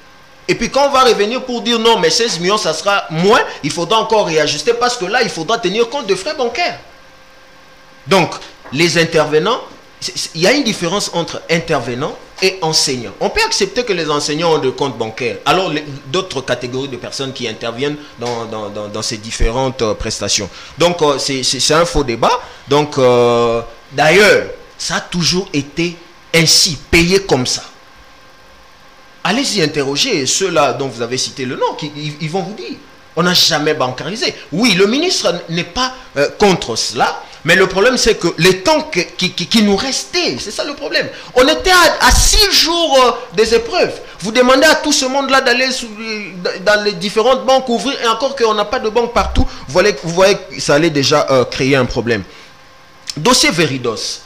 Et puis quand on va revenir pour dire non, mais seize millions, ça sera moins, il faudra encore réajuster parce que là, il faudra tenir compte de frais bancaires. Donc, les intervenants, il y a une différence entre intervenants et enseignants. On peut accepter que les enseignants ont de comptes bancaires. Alors, d'autres catégories de personnes qui interviennent dans, dans, dans, dans ces différentes euh, prestations. Donc, euh, c'est un faux débat. Donc, euh, d'ailleurs, ça a toujours été ainsi, payé comme ça. Allez-y interroger ceux-là dont vous avez cité le nom, qui, ils, ils vont vous dire. On n'a jamais bancarisé. Oui, le ministre n'est pas euh, contre cela. Mais le problème, c'est que les temps que, qui, qui, qui nous restaient, c'est ça le problème. On était à, à six jours euh, des épreuves. Vous demandez à tout ce monde-là d'aller dans les différentes banques ouvrir, et encore qu'on n'a pas de banque partout, vous voyez, vous voyez que ça allait déjà euh, créer un problème. Dossier Veridos.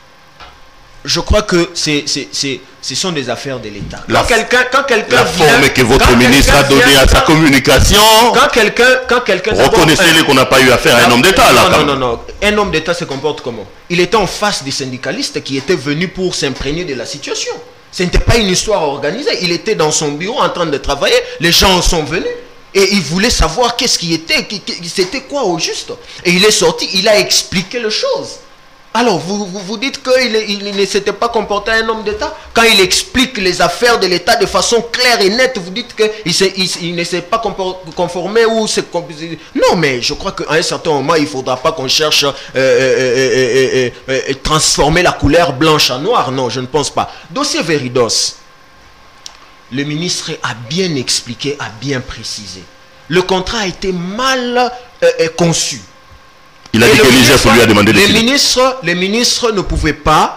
Je crois que c'est, c'est, c'est, ce sont des affaires de l'État. Quand quelqu'un quand quelqu'un La vient, forme que votre ministre a donnée à sa communication, quand quelqu'un quand quelqu'un reconnaissez-le qu'on n'a pas eu affaire à un homme d'État. Non, non, non, non. Un homme d'État se comporte comment? Il était en face des syndicalistes qui étaient venus pour s'imprégner de la situation. Ce n'était pas une histoire organisée. Il était dans son bureau en train de travailler. Les gens sont venus. Et il voulait savoir qu'est-ce qui était, c'était quoi au juste. Et il est sorti, il a expliqué les choses. Alors, vous, vous, vous dites qu'il il ne s'était pas comporté un homme d'État? Quand il explique les affaires de l'État de façon claire et nette, vous dites qu'il il, il ne s'est pas conformé ou c'est... Non, mais je crois qu'à un certain moment, il ne faudra pas qu'on cherche à euh, euh, euh, euh, transformer la couleur blanche en noir. Non, je ne pense pas. Dossier Veridos. Le ministre a bien expliqué, a bien précisé. Le contrat a été mal euh, conçu. Il a dit que l'I G F lui a demandé de les ministres, les ministres ne pouvaient pas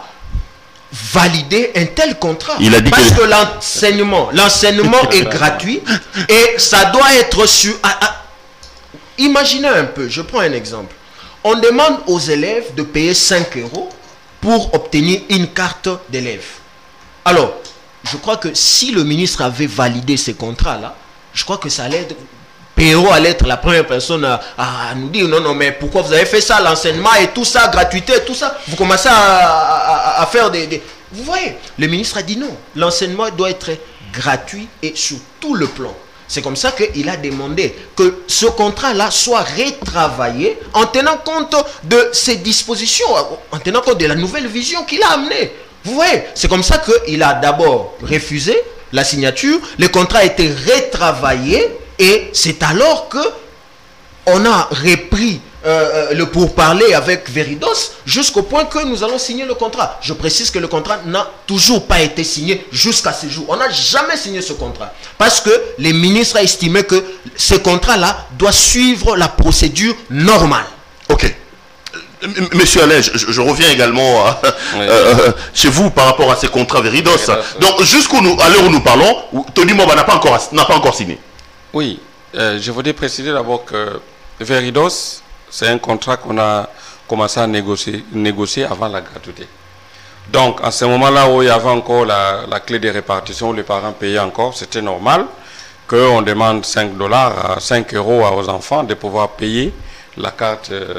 valider un tel contrat. Il a dit parce que, que l'enseignement, l'enseignement est gratuit et ça doit être sur... À, à, imaginez un peu, je prends un exemple. On demande aux élèves de payer cinq euros pour obtenir une carte d'élève. Alors, je crois que si le ministre avait validé ces contrats-là, je crois que ça allait être... Péro allait être la première personne à, à nous dire non, non, mais pourquoi vous avez fait ça, l'enseignement et tout ça, gratuité, tout ça. Vous commencez à, à, à faire des, des... Vous voyez, le ministre a dit non. L'enseignement doit être gratuit et sur tout le plan. C'est comme ça qu'il a demandé que ce contrat-là soit retravaillé en tenant compte de ses dispositions, en tenant compte de la nouvelle vision qu'il a amenée. Vous voyez, c'est comme ça qu'il a d'abord refusé la signature, le contrat a été retravaillé. Et c'est alors que on a repris euh, le pourparler avec Veridos jusqu'au point que nous allons signer le contrat. Je précise que le contrat n'a toujours pas été signé jusqu'à ce jour. On n'a jamais signé ce contrat. Parce que les ministres ont estimé que ce contrat-là doit suivre la procédure normale. Ok. Monsieur Alain, je, je reviens également à, oui. euh, chez vous par rapport à ces contrats Veridos. Oui, donc jusqu'à l'heure où nous parlons, Tony Moba n'a pas encore, n'a pas encore signé. Oui, euh, je voudrais préciser d'abord que Veridos, c'est un contrat qu'on a commencé à négocier, négocier avant la gratuité. Donc, à ce moment-là où il y avait encore la, la clé de répartition, où les parents payaient encore, c'était normal qu'on demande cinq dollars, cinq euros aux enfants de pouvoir payer la carte euh,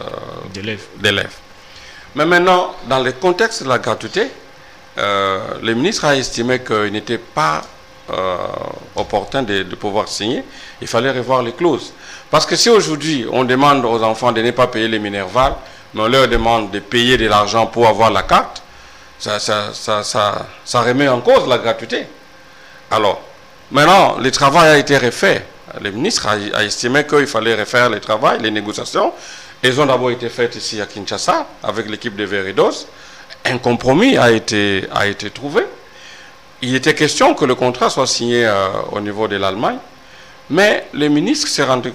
d'élève. Mais maintenant, dans le contexte de la gratuité, euh, le ministre a estimé qu'il n'était pas Euh, opportun de, de pouvoir signer, il fallait revoir les clauses. Parce que si aujourd'hui on demande aux enfants de ne pas payer les Minerval, mais on leur demande de payer de l'argent pour avoir la carte, ça, ça, ça, ça, ça remet en cause la gratuité. Alors, maintenant, le travail a été refait. Le ministre a, a estimé qu'il fallait refaire le travail, les négociations. Elles ont d'abord été faites ici à Kinshasa avec l'équipe de Veridos. Un compromis a été, a été trouvé. Il était question que le contrat soit signé euh, au niveau de l'Allemagne, mais le ministre s'est rendu,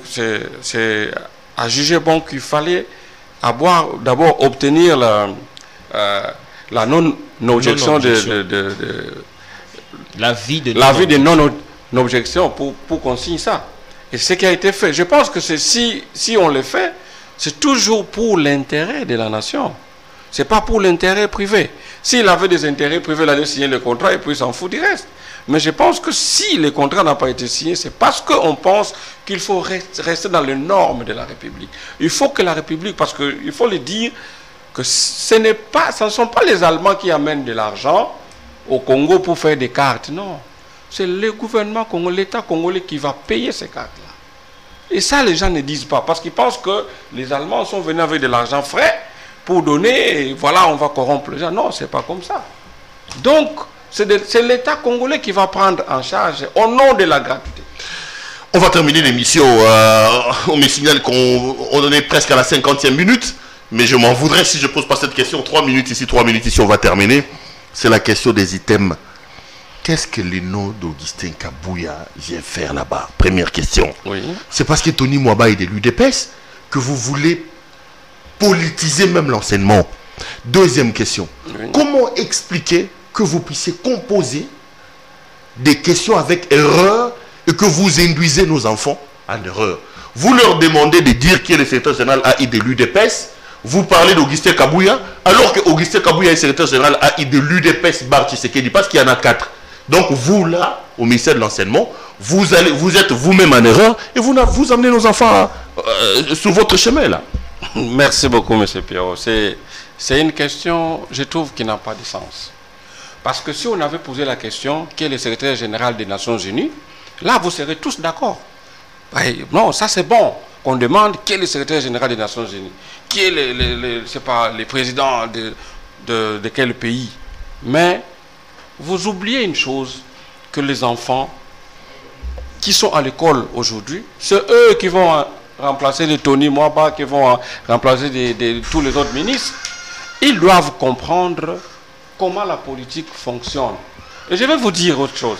a jugé bon qu'il fallait d'abord obtenir la, euh, la non-objection de, de, de, de l'avis de non-objection pour, pour qu'on signe ça. Et ce qui a été fait, je pense que si, si on le fait, c'est toujours pour l'intérêt de la nation. Ce n'est pas pour l'intérêt privé. S'il avait des intérêts privés, il allait signer le contrat et puis il s'en fout du reste. Mais je pense que si le contrat n'a pas été signé, c'est parce qu'on pense qu'il faut rester dans les normes de la République. Il faut que la République, parce qu'il faut le dire, que ce n'est pas, ce ne sont pas les Allemands qui amènent de l'argent au Congo pour faire des cartes, non. c'est le gouvernement congolais, l'État congolais qui va payer ces cartes-là. Et ça, les gens ne disent pas, parce qu'ils pensent que les Allemands sont venus avec de l'argent frais pour donner, et voilà, on va corrompre les gens. Non, c'est pas comme ça. Donc, c'est l'État congolais qui va prendre en charge au nom de la gratuité. On va terminer l'émission. Euh, on me signale qu'on on est presque à la cinquantième minute, mais je m'en voudrais si je pose pas cette question. Trois minutes ici, trois minutes ici, on va terminer. C'est la question des items. Qu'est-ce que le nom d'Augustin Kabouya vient faire là-bas? Première question. Oui. C'est parce que Tony Mwaba est de l'U D P S que vous voulez politiser même l'enseignement. Deuxième question. Oui. Comment expliquer que vous puissiez composer des questions avec erreur et que vous induisez nos enfants en erreur? Vous leur demandez de dire qui est le secrétaire général A I de l'U D P S. Vous parlez d'Augustin Kabouya, alors que Augustin Kabouya est secrétaire général A I de l'U D P S Bar Tshisekedi, parce qu'il y en a quatre. Donc vous, là, au ministère de l'Enseignement, vous, allez, vous êtes vous-même en erreur et vous, vous amenez nos enfants euh, sur votre chemin, là. Merci beaucoup, M. Pierrot. C'est une question, je trouve, qui n'a pas de sens. Parce que si on avait posé la question, qui est le secrétaire général des Nations Unies, là, vous serez tous d'accord. Non, ça c'est bon. On demande qui est le secrétaire général des Nations Unies, qui est le, le, le, c'est pas, le président de, de, de quel pays. Mais vous oubliez une chose, que les enfants qui sont à l'école aujourd'hui, c'est eux qui vont remplacer les Tony Mwaba, qui vont remplacer des, des, tous les autres ministres. Ils doivent comprendre comment la politique fonctionne. Et je vais vous dire autre chose.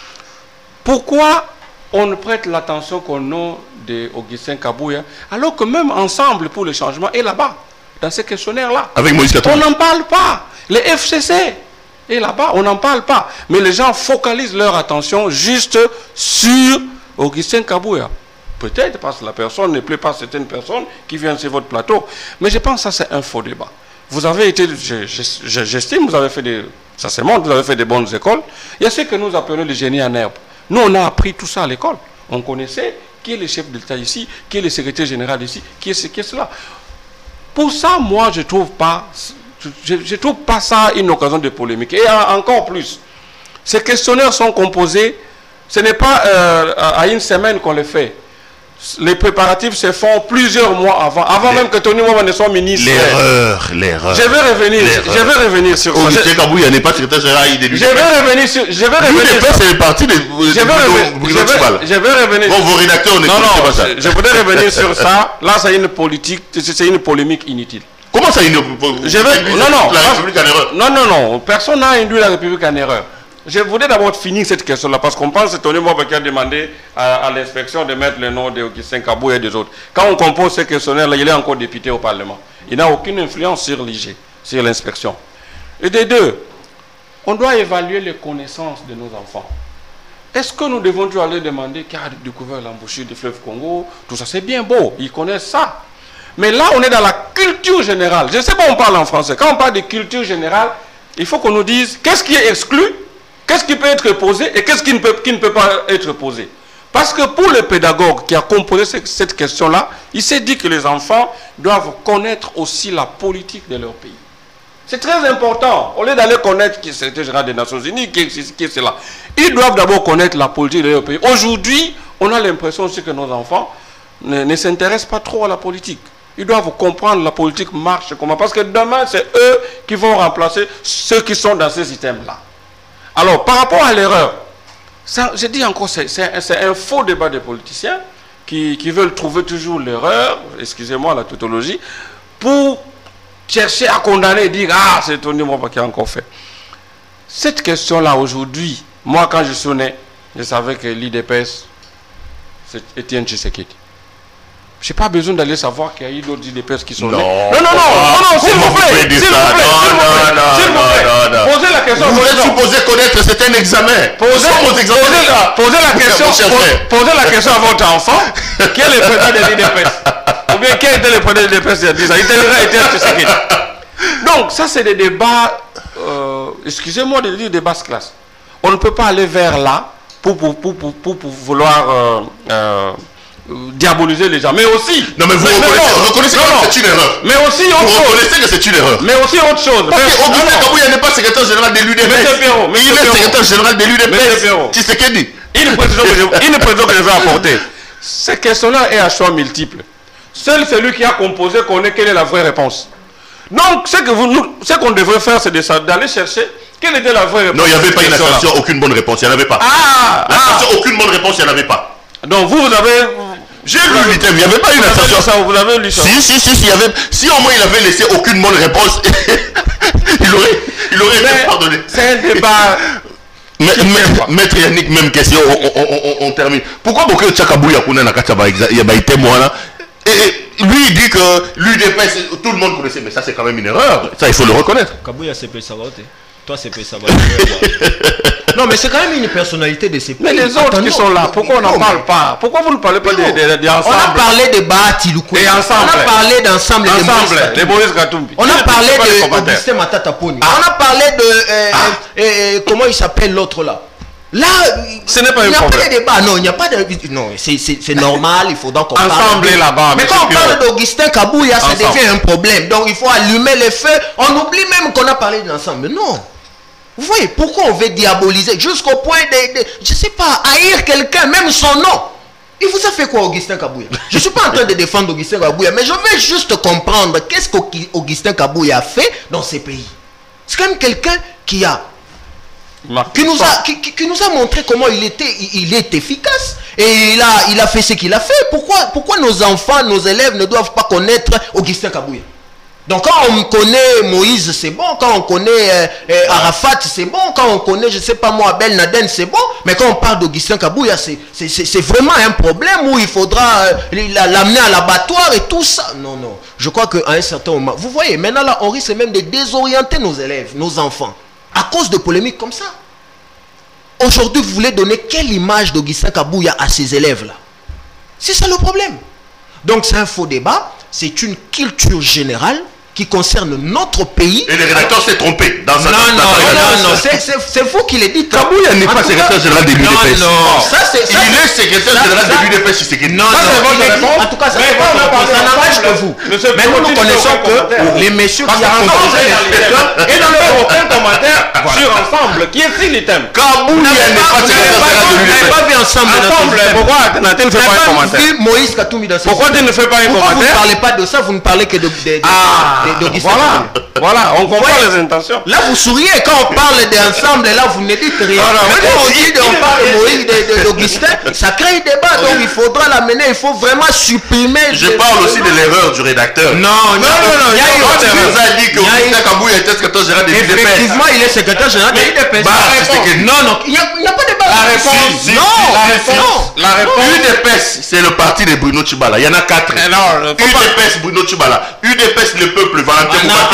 Pourquoi on ne prête l'attention qu'au nom d'Augustin Kabouya, alors que même Ensemble pour le changement est là-bas, dans ces questionnaires-là. Avec Moïse Katumbi. On n'en parle pas. Les F C C est là-bas, on n'en parle pas. Mais les gens focalisent leur attention juste sur Augustin Kabouya. Peut-être parce que la personne ne plaît pas à certaines personnes qui viennent sur votre plateau. Mais je pense que ça, c'est un faux débat. Vous avez été, j'estime, vous avez fait des, ça c'est bon, vous avez fait des bonnes écoles. Il y a ce que nous appelons le génie en herbe. Nous, on a appris tout ça à l'école. On connaissait qui est le chef d'État ici, qui est le secrétaire général ici, qui est ce, qui est cela. Pour ça, moi, je ne trouve pas, je, je trouve pas ça une occasion de polémique. Et encore plus, ces questionnaires sont composés, ce n'est pas euh, à une semaine qu'on les fait. Les préparatifs se font plusieurs mois avant, avant les, même que Tony Mwaba ne soit ministre. L'erreur, l'erreur. Je vais revenir, je vais revenir sur ça. Augustin Kabouya n'est pas secrétaire général de l'U D P S. Je vais revenir sur, je vais revenir sur ça. C'est parti de, je vais revenir, je vais revenir. Bon, vos rédacteurs, on non, non, pas ça. Je, je voudrais revenir sur ça. Là, c'est une politique, c'est une polémique inutile. Comment ça, une je vais, non, non, la République en erreur? Non, non, non. Personne n'a induit la République en erreur. Je voudrais d'abord finir cette question-là, parce qu'on pense que c'est Tony Mwaba qui a demandé à, à l'inspection de mettre le nom d'Augustin Kabouya et des autres. Quand on compose ce questionnaire-là, il est encore député au Parlement. Il n'a aucune influence sur l'I G, sur l'inspection. Et des deux, on doit évaluer les connaissances de nos enfants. Est-ce que nous devons toujours aller demander qui a découvert l'embouchure du fleuve Congo? Tout ça, c'est bien beau, ils connaissent ça. Mais là, on est dans la culture générale. Je ne sais pas, on parle en français. Quand on parle de culture générale, il faut qu'on nous dise qu'est-ce qui est exclu, qu'est-ce qui peut être posé et qu'est-ce qui ne peut, qui ne peut pas être posé. Parce que pour le pédagogue qui a composé cette, cette question-là, il s'est dit que les enfants doivent connaître aussi la politique de leur pays. C'est très important. Au lieu d'aller connaître qui est le secrétaire général des Nations Unies, qui est, qui est cela, ils doivent d'abord connaître la politique de leur pays. Aujourd'hui, on a l'impression aussi que nos enfants ne, ne s'intéressent pas trop à la politique. Ils doivent comprendre la politique marche comment. Parce que demain, c'est eux qui vont remplacer ceux qui sont dans ces systèmes-là. Alors, par rapport à l'erreur, je dis encore, c'est un faux débat des politiciens qui, qui veulent trouver toujours l'erreur, excusez-moi la tautologie, pour chercher à condamner et dire « Ah, c'est Tony Mwaba qui a encore fait ». Cette question-là, aujourd'hui, moi, quand je suis né, je savais que l'I D P S, c'est Étienne Tshisekedi. Je n'ai pas besoin d'aller savoir qu'il y a eu d'autres I D P S qui sont non. nés. Non, non, non, non, non, s'il vous plaît, s'il vous plaît, s'il vous plaît, posez la question. Vous êtes supposé connaître, c'est un examen. Posez, posez, la, posez la question, posez la question à votre enfant, qui est le président de l'I D P S? Ou bien qui était le président de l'I D P S il y a dix ans? Il était Tshisekedi. Donc, ça, c'est des débats, euh, excusez-moi de dire des basses classes. On ne peut pas aller vers là pour, pour, pour, pour, pour, pour vouloir... Euh, euh, diaboliser les gens. Mais aussi... Non, mais vous mais, reconnaissez, mais reconnaissez non, que non. c'est une erreur. Mais aussi autre vous chose. reconnaissez que c'est une erreur. Mais aussi autre chose. Parce mais, qu'Augustin Kabouya n'est pas secrétaire général de l'U D P S. Monsieur Perrault, Mais il Monsieur est Perrault. secrétaire général de l'U D P Monsieur S. Perrault. Tshisekedi. Une précision que je, une précision que je vais apporter. Cette question-là est à choix multiple. Seul celui qui a composé connaît quelle est la vraie réponse. Donc, ce que vous, nous, ce qu'on devrait faire, c'est d'aller chercher quelle était la vraie réponse. Non, il n'y avait pas une assertion, aucune bonne réponse. Il n'y en avait pas. Ah, L'assertion, ah. aucune bonne réponse, il n'y en avait pas. Donc, vous, vous avez... J'ai lu l'item, il n'y avait pas une assertion. Ça, vous l'avez lu ça. Si, si, si, si, il y avait, si au moins il avait laissé aucune bonne réponse, il aurait, il aurait été pardonné. C'est un débat... Mais, mais, Maître Yannick, même question, on, on, on, on termine. Pourquoi Bokeh Tchakabouya Kuna Nakachaba Yabaïté Moana et lui il dit que l'U D P S, tout le monde connaissait, mais ça c'est quand même une erreur. Ça il faut le reconnaître. Kabouya c'est Pesavaote. Toi c'est Pesavaote. Non mais c'est quand même une personnalité de ces pays. Mais les autres Attends, qui non, sont là, pourquoi on n'en parle pas? Pourquoi vous ne parlez pas des de, de, de ensemble? On a parlé de Bahati et ensemble. On a parlé d'ensemble de Maurice Katumbi. On a parlé de Augustin Matata Poni. Ah. On a parlé de euh, ah. euh, euh, comment il s'appelle l'autre là. Là, ce n'est pas il n'y a problème. pas de débat, non, il n'y a pas de... Non, c'est normal, il faudra qu'on parle... Ensemble là-bas. Mais quand on parle d'Augustin Kabouya, ça devient un problème. Donc il faut allumer les feux. On oublie même qu'on a parlé de l'ensemble. Non. Vous voyez, pourquoi on veut diaboliser jusqu'au point de, de je ne sais pas, haïr quelqu'un, même son nom. Il vous a fait quoi, Augustin Kabouya? Je ne suis pas en train de défendre Augustin Kabouya, mais je veux juste comprendre qu'est-ce qu'Augustin Kabouya a fait dans ces pays. C'est quand même quelqu'un qui a... Qui nous, a, qui, qui, qui nous a montré comment il était, il, il est efficace. Et il a, il a fait ce qu'il a fait. Pourquoi, pourquoi nos enfants, nos élèves ne doivent pas connaître Augustin Kabouya? Donc quand on connaît Moïse, c'est bon. Quand on connaît euh, euh, Arafat, c'est bon. Quand on connaît, je ne sais pas moi, Abel Naden, c'est bon. Mais quand on parle d'Augustin Kabouya, c'est vraiment un problème où il faudra euh, l'amener à l'abattoir et tout ça. Non, non. Je crois qu'à un certain moment... Vous voyez, maintenant là, on risque même de désorienter nos élèves, nos enfants. À cause de polémiques comme ça. Aujourd'hui, vous voulez donner quelle image d'Augustin Kabouya à ces élèves-là? C'est ça le problème. Donc c'est un faux débat. C'est une culture générale qui concerne notre pays. Et le rédacteur s'est trompé dans sa... Non, non, non, non, c'est vous qui le dites. Kabouya n'est pas secrétaire général de l'U D P S. Non, non, ça c'est... Il est secrétaire général de l'U D P S. Non, non, en tout cas, ça n'engage que vous. Mais nous, nous connaissons que les messieurs qui ont composé et dans le aucun commentaire sur ensemble, qui est si l'item. Kabouya n'est pas secrétaire général de l'U D P S. Vous n'avez pas vu ensemble. Pourquoi Nathan ne fait pas un commentaire? Moïse Katumbi dans ce... Pourquoi tu ne fais pas un commentaire? Pourquoi vous ne parlez pas de ça? Vous ne parlez que de... Voilà, voilà, on comprend les intentions. Là, vous souriez quand on parle d'ensemble, là, vous ne dites rien. Mais quand on dit on parle de Moïse, d'Augustin, ça crée un débat, donc il faudra l'amener, il faut vraiment supprimer. Je parle aussi de l'erreur du rédacteur. Non, non, non, il y a eu autre chose. Il a dit que Augustin Kabouya était secrétaire général de l'U D P S. Effectivement, il est secrétaire général de l'U D P S. Non, non, il n'y a pas de débat. La réponse, non, la réponse, la réponse. U D P S, c'est le parti de Bruno Tchibala. Il y en a quatre. U D P S, Bruno Tchibala. U D P S, le peuple, Valentin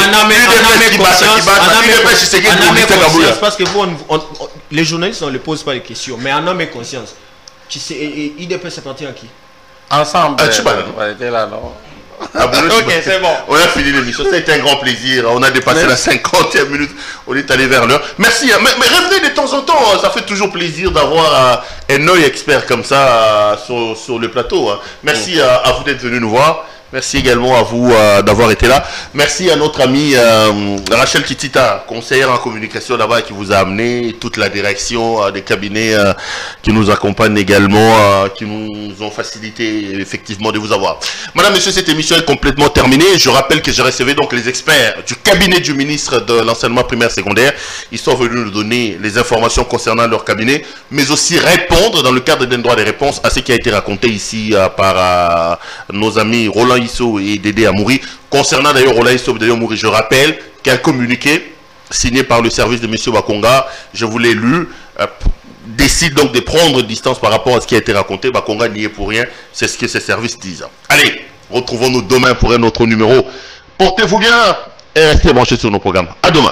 parce que vous, on, on, on, les journalistes, on ne les pose pas les questions, mais en homme et conscience, tu sais, I D P S appartient à qui? Ensemble. Ah, tu ouais, t'es là, non? Ah, bon, ok, c'est bon. On a fini l'émission, ça a été un grand plaisir. On a dépassé mais... la cinquantième minute, on est allé vers l'heure. Merci, mais, mais revenez de temps en temps, ça fait toujours plaisir d'avoir uh, un œil expert comme ça uh, sur, sur le plateau. Hein. Merci mm. uh, à vous d'être venu nous voir. Merci également à vous euh, d'avoir été là. Merci à notre amie euh, Rachel Kitita, conseillère en communication là-bas, qui vous a amené toute la direction euh, des cabinets euh, qui nous accompagnent également, euh, qui nous ont facilité effectivement de vous avoir. Madame, Monsieur, cette émission est complètement terminée. Je rappelle que j'ai recevé donc les experts du cabinet du ministre de l'enseignement primaire secondaire. Ils sont venus nous donner les informations concernant leur cabinet, mais aussi répondre dans le cadre d'un droit de réponse à ce qui a été raconté ici euh, par euh, nos amis Roland Isso et Dédé Amouri. Concernant d'ailleurs Roland Isso et Dédé Amouri, je rappelle qu'un communiqué signé par le service de M. Bakonga, je vous l'ai lu, euh, décide donc de prendre distance par rapport à ce qui a été raconté. Bakonga n'y est pour rien, c'est ce que ces services disent. Allez, retrouvons-nous demain pour un autre numéro. Portez-vous bien et restez branchés sur nos programmes. À demain.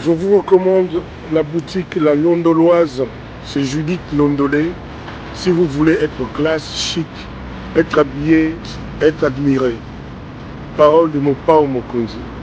Je vous recommande la boutique La Londoloise. C'est Judith Londolé. Si vous voulez être classe, chic, être habillé, être admiré. Parole de mon père Mokonzi.